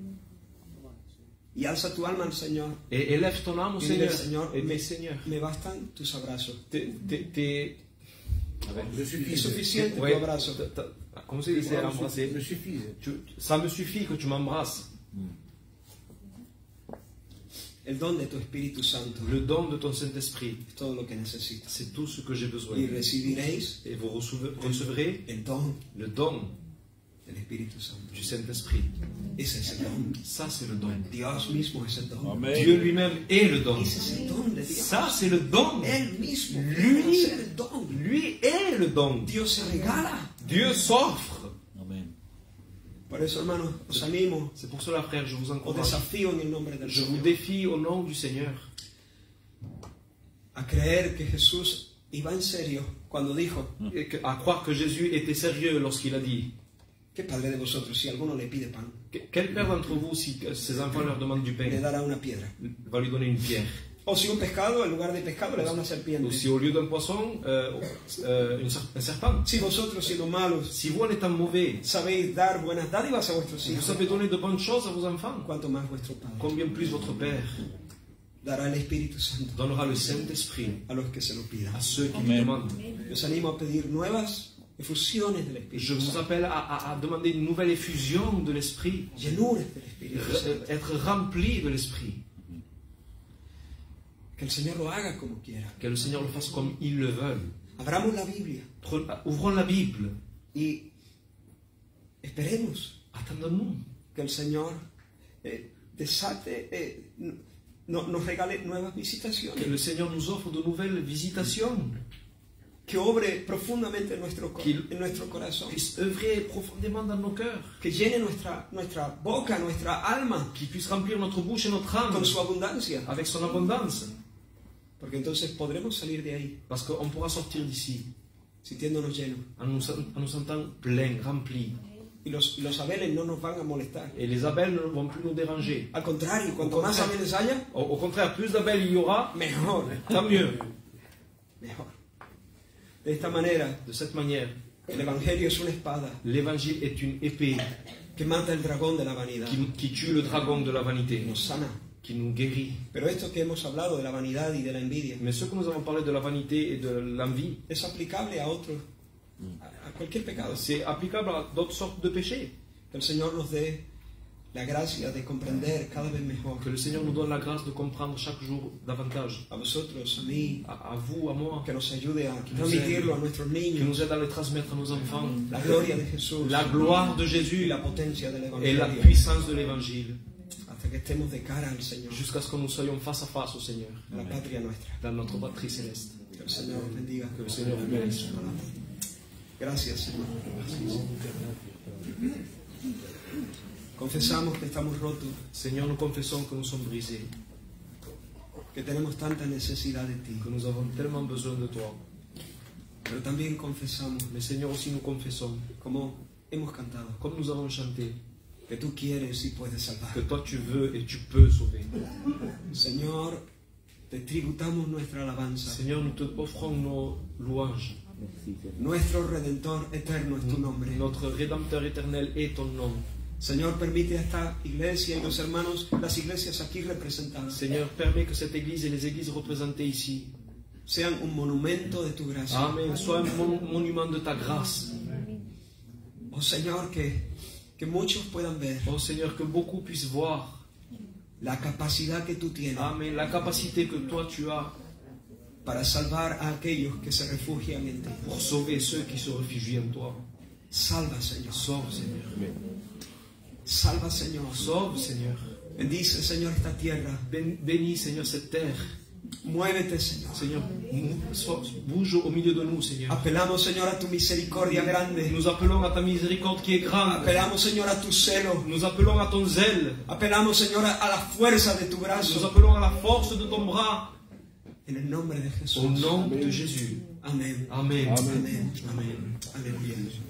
S1: Y alza tu alma al Señor.
S2: Et élève ton âme au
S1: Y dile,
S2: Seigneur.
S1: Señor,
S2: Et
S1: me,
S2: dis, Seigneur,
S1: me bastan tus abrazos.
S2: t'es- t'es- t'es-
S1: Es suficiente
S2: ouais,
S1: tu abrazo.
S2: t- t- Comment se dice embrasser?
S3: Me suffit.
S2: Tu- Ça me suffit que tu m'embrasses.
S1: El don de tu Espíritu Santo
S2: Le don de ton Saint-Esprit,
S1: es todo lo que necesitas.
S2: c'est tout ce que j'ai besoin.
S1: Y recibiréis
S2: Et vous recevez- recevrez
S1: el don
S2: le don
S1: del Espíritu Santo.
S2: du Saint-Esprit.
S1: Ese es el don.
S2: Ça, c'est le don.
S1: Dios mismo es el don.
S3: Amen.
S2: Dieu lui-même est le don.
S1: Ese es el don de Dios.
S2: Ça, c'est le don.
S1: Él mismo
S2: Lui,
S1: viene a ser el don.
S2: lui est le don.
S1: Dios se regala.
S2: Dieu s'offre.
S3: Amen.
S1: Por eso, hermanos, os animo,
S2: C'est pour cela, frère, je vous
S1: os
S2: encourage.
S1: desafío en el nombre del
S2: Je vous
S1: Señor
S2: défie au nom du Seigneur
S1: a creer que Jesús iba en serio cuando dijo:
S2: et que- à croire que Jésus était sérieux lorsqu'il a dit
S1: ¿qué padre de vosotros, si alguno le pide pan,
S2: que- quel père d'entre vous, si ses enfants leur demandent du
S1: le
S2: pain,
S1: dará una piedra?
S2: va lui donner une pierre?
S1: O si un pescado, en lugar de pescado, le da una serpiente.
S2: Ou si au lieu d'un poisson, euh, euh, une ser- un serpent?
S1: Si vosotros, siendo malos,
S2: Si vous, en étant mauvais,
S1: sabéis dar buenas dádivas a vuestros
S2: vous
S1: hijos,
S2: savez donner de bonnes choses à vos enfants,
S1: cuanto más vuestro Padre
S2: combien plus votre Père
S1: dará el Espíritu Santo
S2: donnera le Saint-Esprit
S1: a los que se lo pidan.
S2: à ceux qui
S3: Amen.
S2: lui demandent.
S1: Os animo a pedir nuevas efusiones del
S2: Je
S1: Espíritu
S2: vous
S1: Santo,
S2: appelle à, à- à demander une nouvelle effusion de l'Esprit,
S1: llenures del Espíritu
S2: Re-
S1: Santo.
S2: être rempli de l'Esprit,
S1: Que el Señor lo haga como quiera.
S2: que le Seigneur le fasse comme il le veut.
S1: Abramos la Biblia
S2: Pre- Ouvrons la Bible,
S1: y esperemos
S2: attendons-nous
S1: que el Señor eh, desate, eh, no- nos regale nuevas
S2: que
S1: visitaciones,
S2: le Seigneur nous offre de nouvelles visitations,
S1: que obre profundamente en nuestro, co-
S2: Qu'il-
S1: en nuestro corazón,
S2: puisse œuvrer profondément dans nos cœurs,
S1: que llene nuestra, nuestra boca, nuestra alma
S2: qui puisse remplir notre bouche et notre âme
S1: con su abundancia,
S2: avec son abondance,
S1: porque entonces podremos salir de ahí
S2: parce qu'on pourra sortir d'ici
S1: sintiéndonos llenos.
S2: en nous, en nous sentant pleins, remplis,
S1: Y los, los abeles no nos van a molestar.
S2: et les abeilles ne vont plus nous déranger.
S1: Al contrario, cuanto más abeles haya,
S2: Au, au contraire, plus d'abeilles il y aura,
S1: mejor,
S2: tant mieux.
S1: mejor. De esta manera,
S2: De cette manière,
S1: el Evangelio es una espada
S2: l'évangile est une épée
S1: que mata el dragón de la vanidad,
S2: qui, qui tue le dragon de la vanité,
S1: nos sana.
S2: qui nous guérit.
S1: Pero esto que hemos hablado de la vanidad y de la envidia
S2: Mais ce que nous avons parlé de la vanité et de l'envie,
S1: es aplicable a otros, a, a cualquier pecado.
S2: c'est applicable à d'autres sortes de péchés.
S1: Que el Señor nos dé la gracia de comprender cada vez mejor.
S2: Que le Seigneur nous donne la grâce de comprendre chaque jour davantage.
S1: A vosotros, a mí,
S2: À, à vous, à moi,
S1: que nos ayude a
S2: nous
S1: transmitirlo
S2: aide.
S1: a nuestros
S2: qui
S1: niños,
S2: nous aide à le transmettre à nos enfants.
S1: la gloria de Jesús
S2: La gloire de
S1: y
S2: Jésus
S1: la potencia del
S2: et la
S1: Evangelio,
S2: puissance de l'Évangile,
S1: hasta que estemos de cara al Señor,
S2: jusqu'à ce que nous soyons face à face au Seigneur,
S1: a la patria nuestra.
S2: dans notre patrie céleste.
S1: Que el Señor os bendiga.
S2: Que le Seigneur vous bénisse.
S1: Gracias, Señor. Confesamos que estamos rotos,
S2: Seigneur, nous confessons que nous sommes brisés,
S1: que tenemos tanta necesidad de ti,
S2: que nous avons tellement besoin de toi.
S1: pero también confesamos,
S2: Mais Seigneur, aussi nous confessons,
S1: como hemos cantado,
S2: comme nous avons chanté,
S1: que tú quieres y puedes salvar.
S2: que toi tu veux et tu peux sauver.
S1: Señor, te tributamos nuestra alabanza.
S2: Seigneur, nous te offrons nos louanges.
S1: Nuestro Redentor eterno es tu nombre.
S2: Notre Rédempteur éternel est ton nom.
S1: Señor, permite a esta iglesia y los hermanos, las iglesias aquí representadas,
S2: Seigneur, permets que cette église et les églises représentées ici,
S1: sean un monumento de tu gracia.
S2: Amen, soient un mon- monument de ta grâce.
S1: Oh Señor, que, que muchos puedan ver
S2: Oh Seigneur, que beaucoup puissent voir,
S1: la capacidad que tú tienes
S2: Amen, la capacité que toi tu as
S1: para salvar a aquellos que se refugian en ti.
S2: pour sauver ceux qui se réfugient en toi.
S1: Salva, Señor.
S2: Sauve, Seigneur.
S1: Salva, Señor.
S2: Sauve, Seigneur.
S1: Bendice, Señor, esta tierra.
S2: Ben- Bénis, Seigneur, cette terre.
S1: Muévete, Señor.
S2: Seigneur, mou- so- bouge au milieu de nous, Seigneur.
S1: Apelamos, Señor, a tu misericordia grande.
S2: Nous appelons à ta miséricorde qui est grande.
S1: Apelamos, Señor, a tu celo.
S2: Nous appelons à ton zèle.
S1: Apelamos, Señor, a la fuerza de tu
S2: Nous
S1: brazo.
S2: appelons à la force de ton bras.
S1: En el nombre de Jesús.
S2: Au nom de Jésus.
S1: Amén.
S2: Amen.
S1: Amén.
S2: Amen.
S1: Aleluya.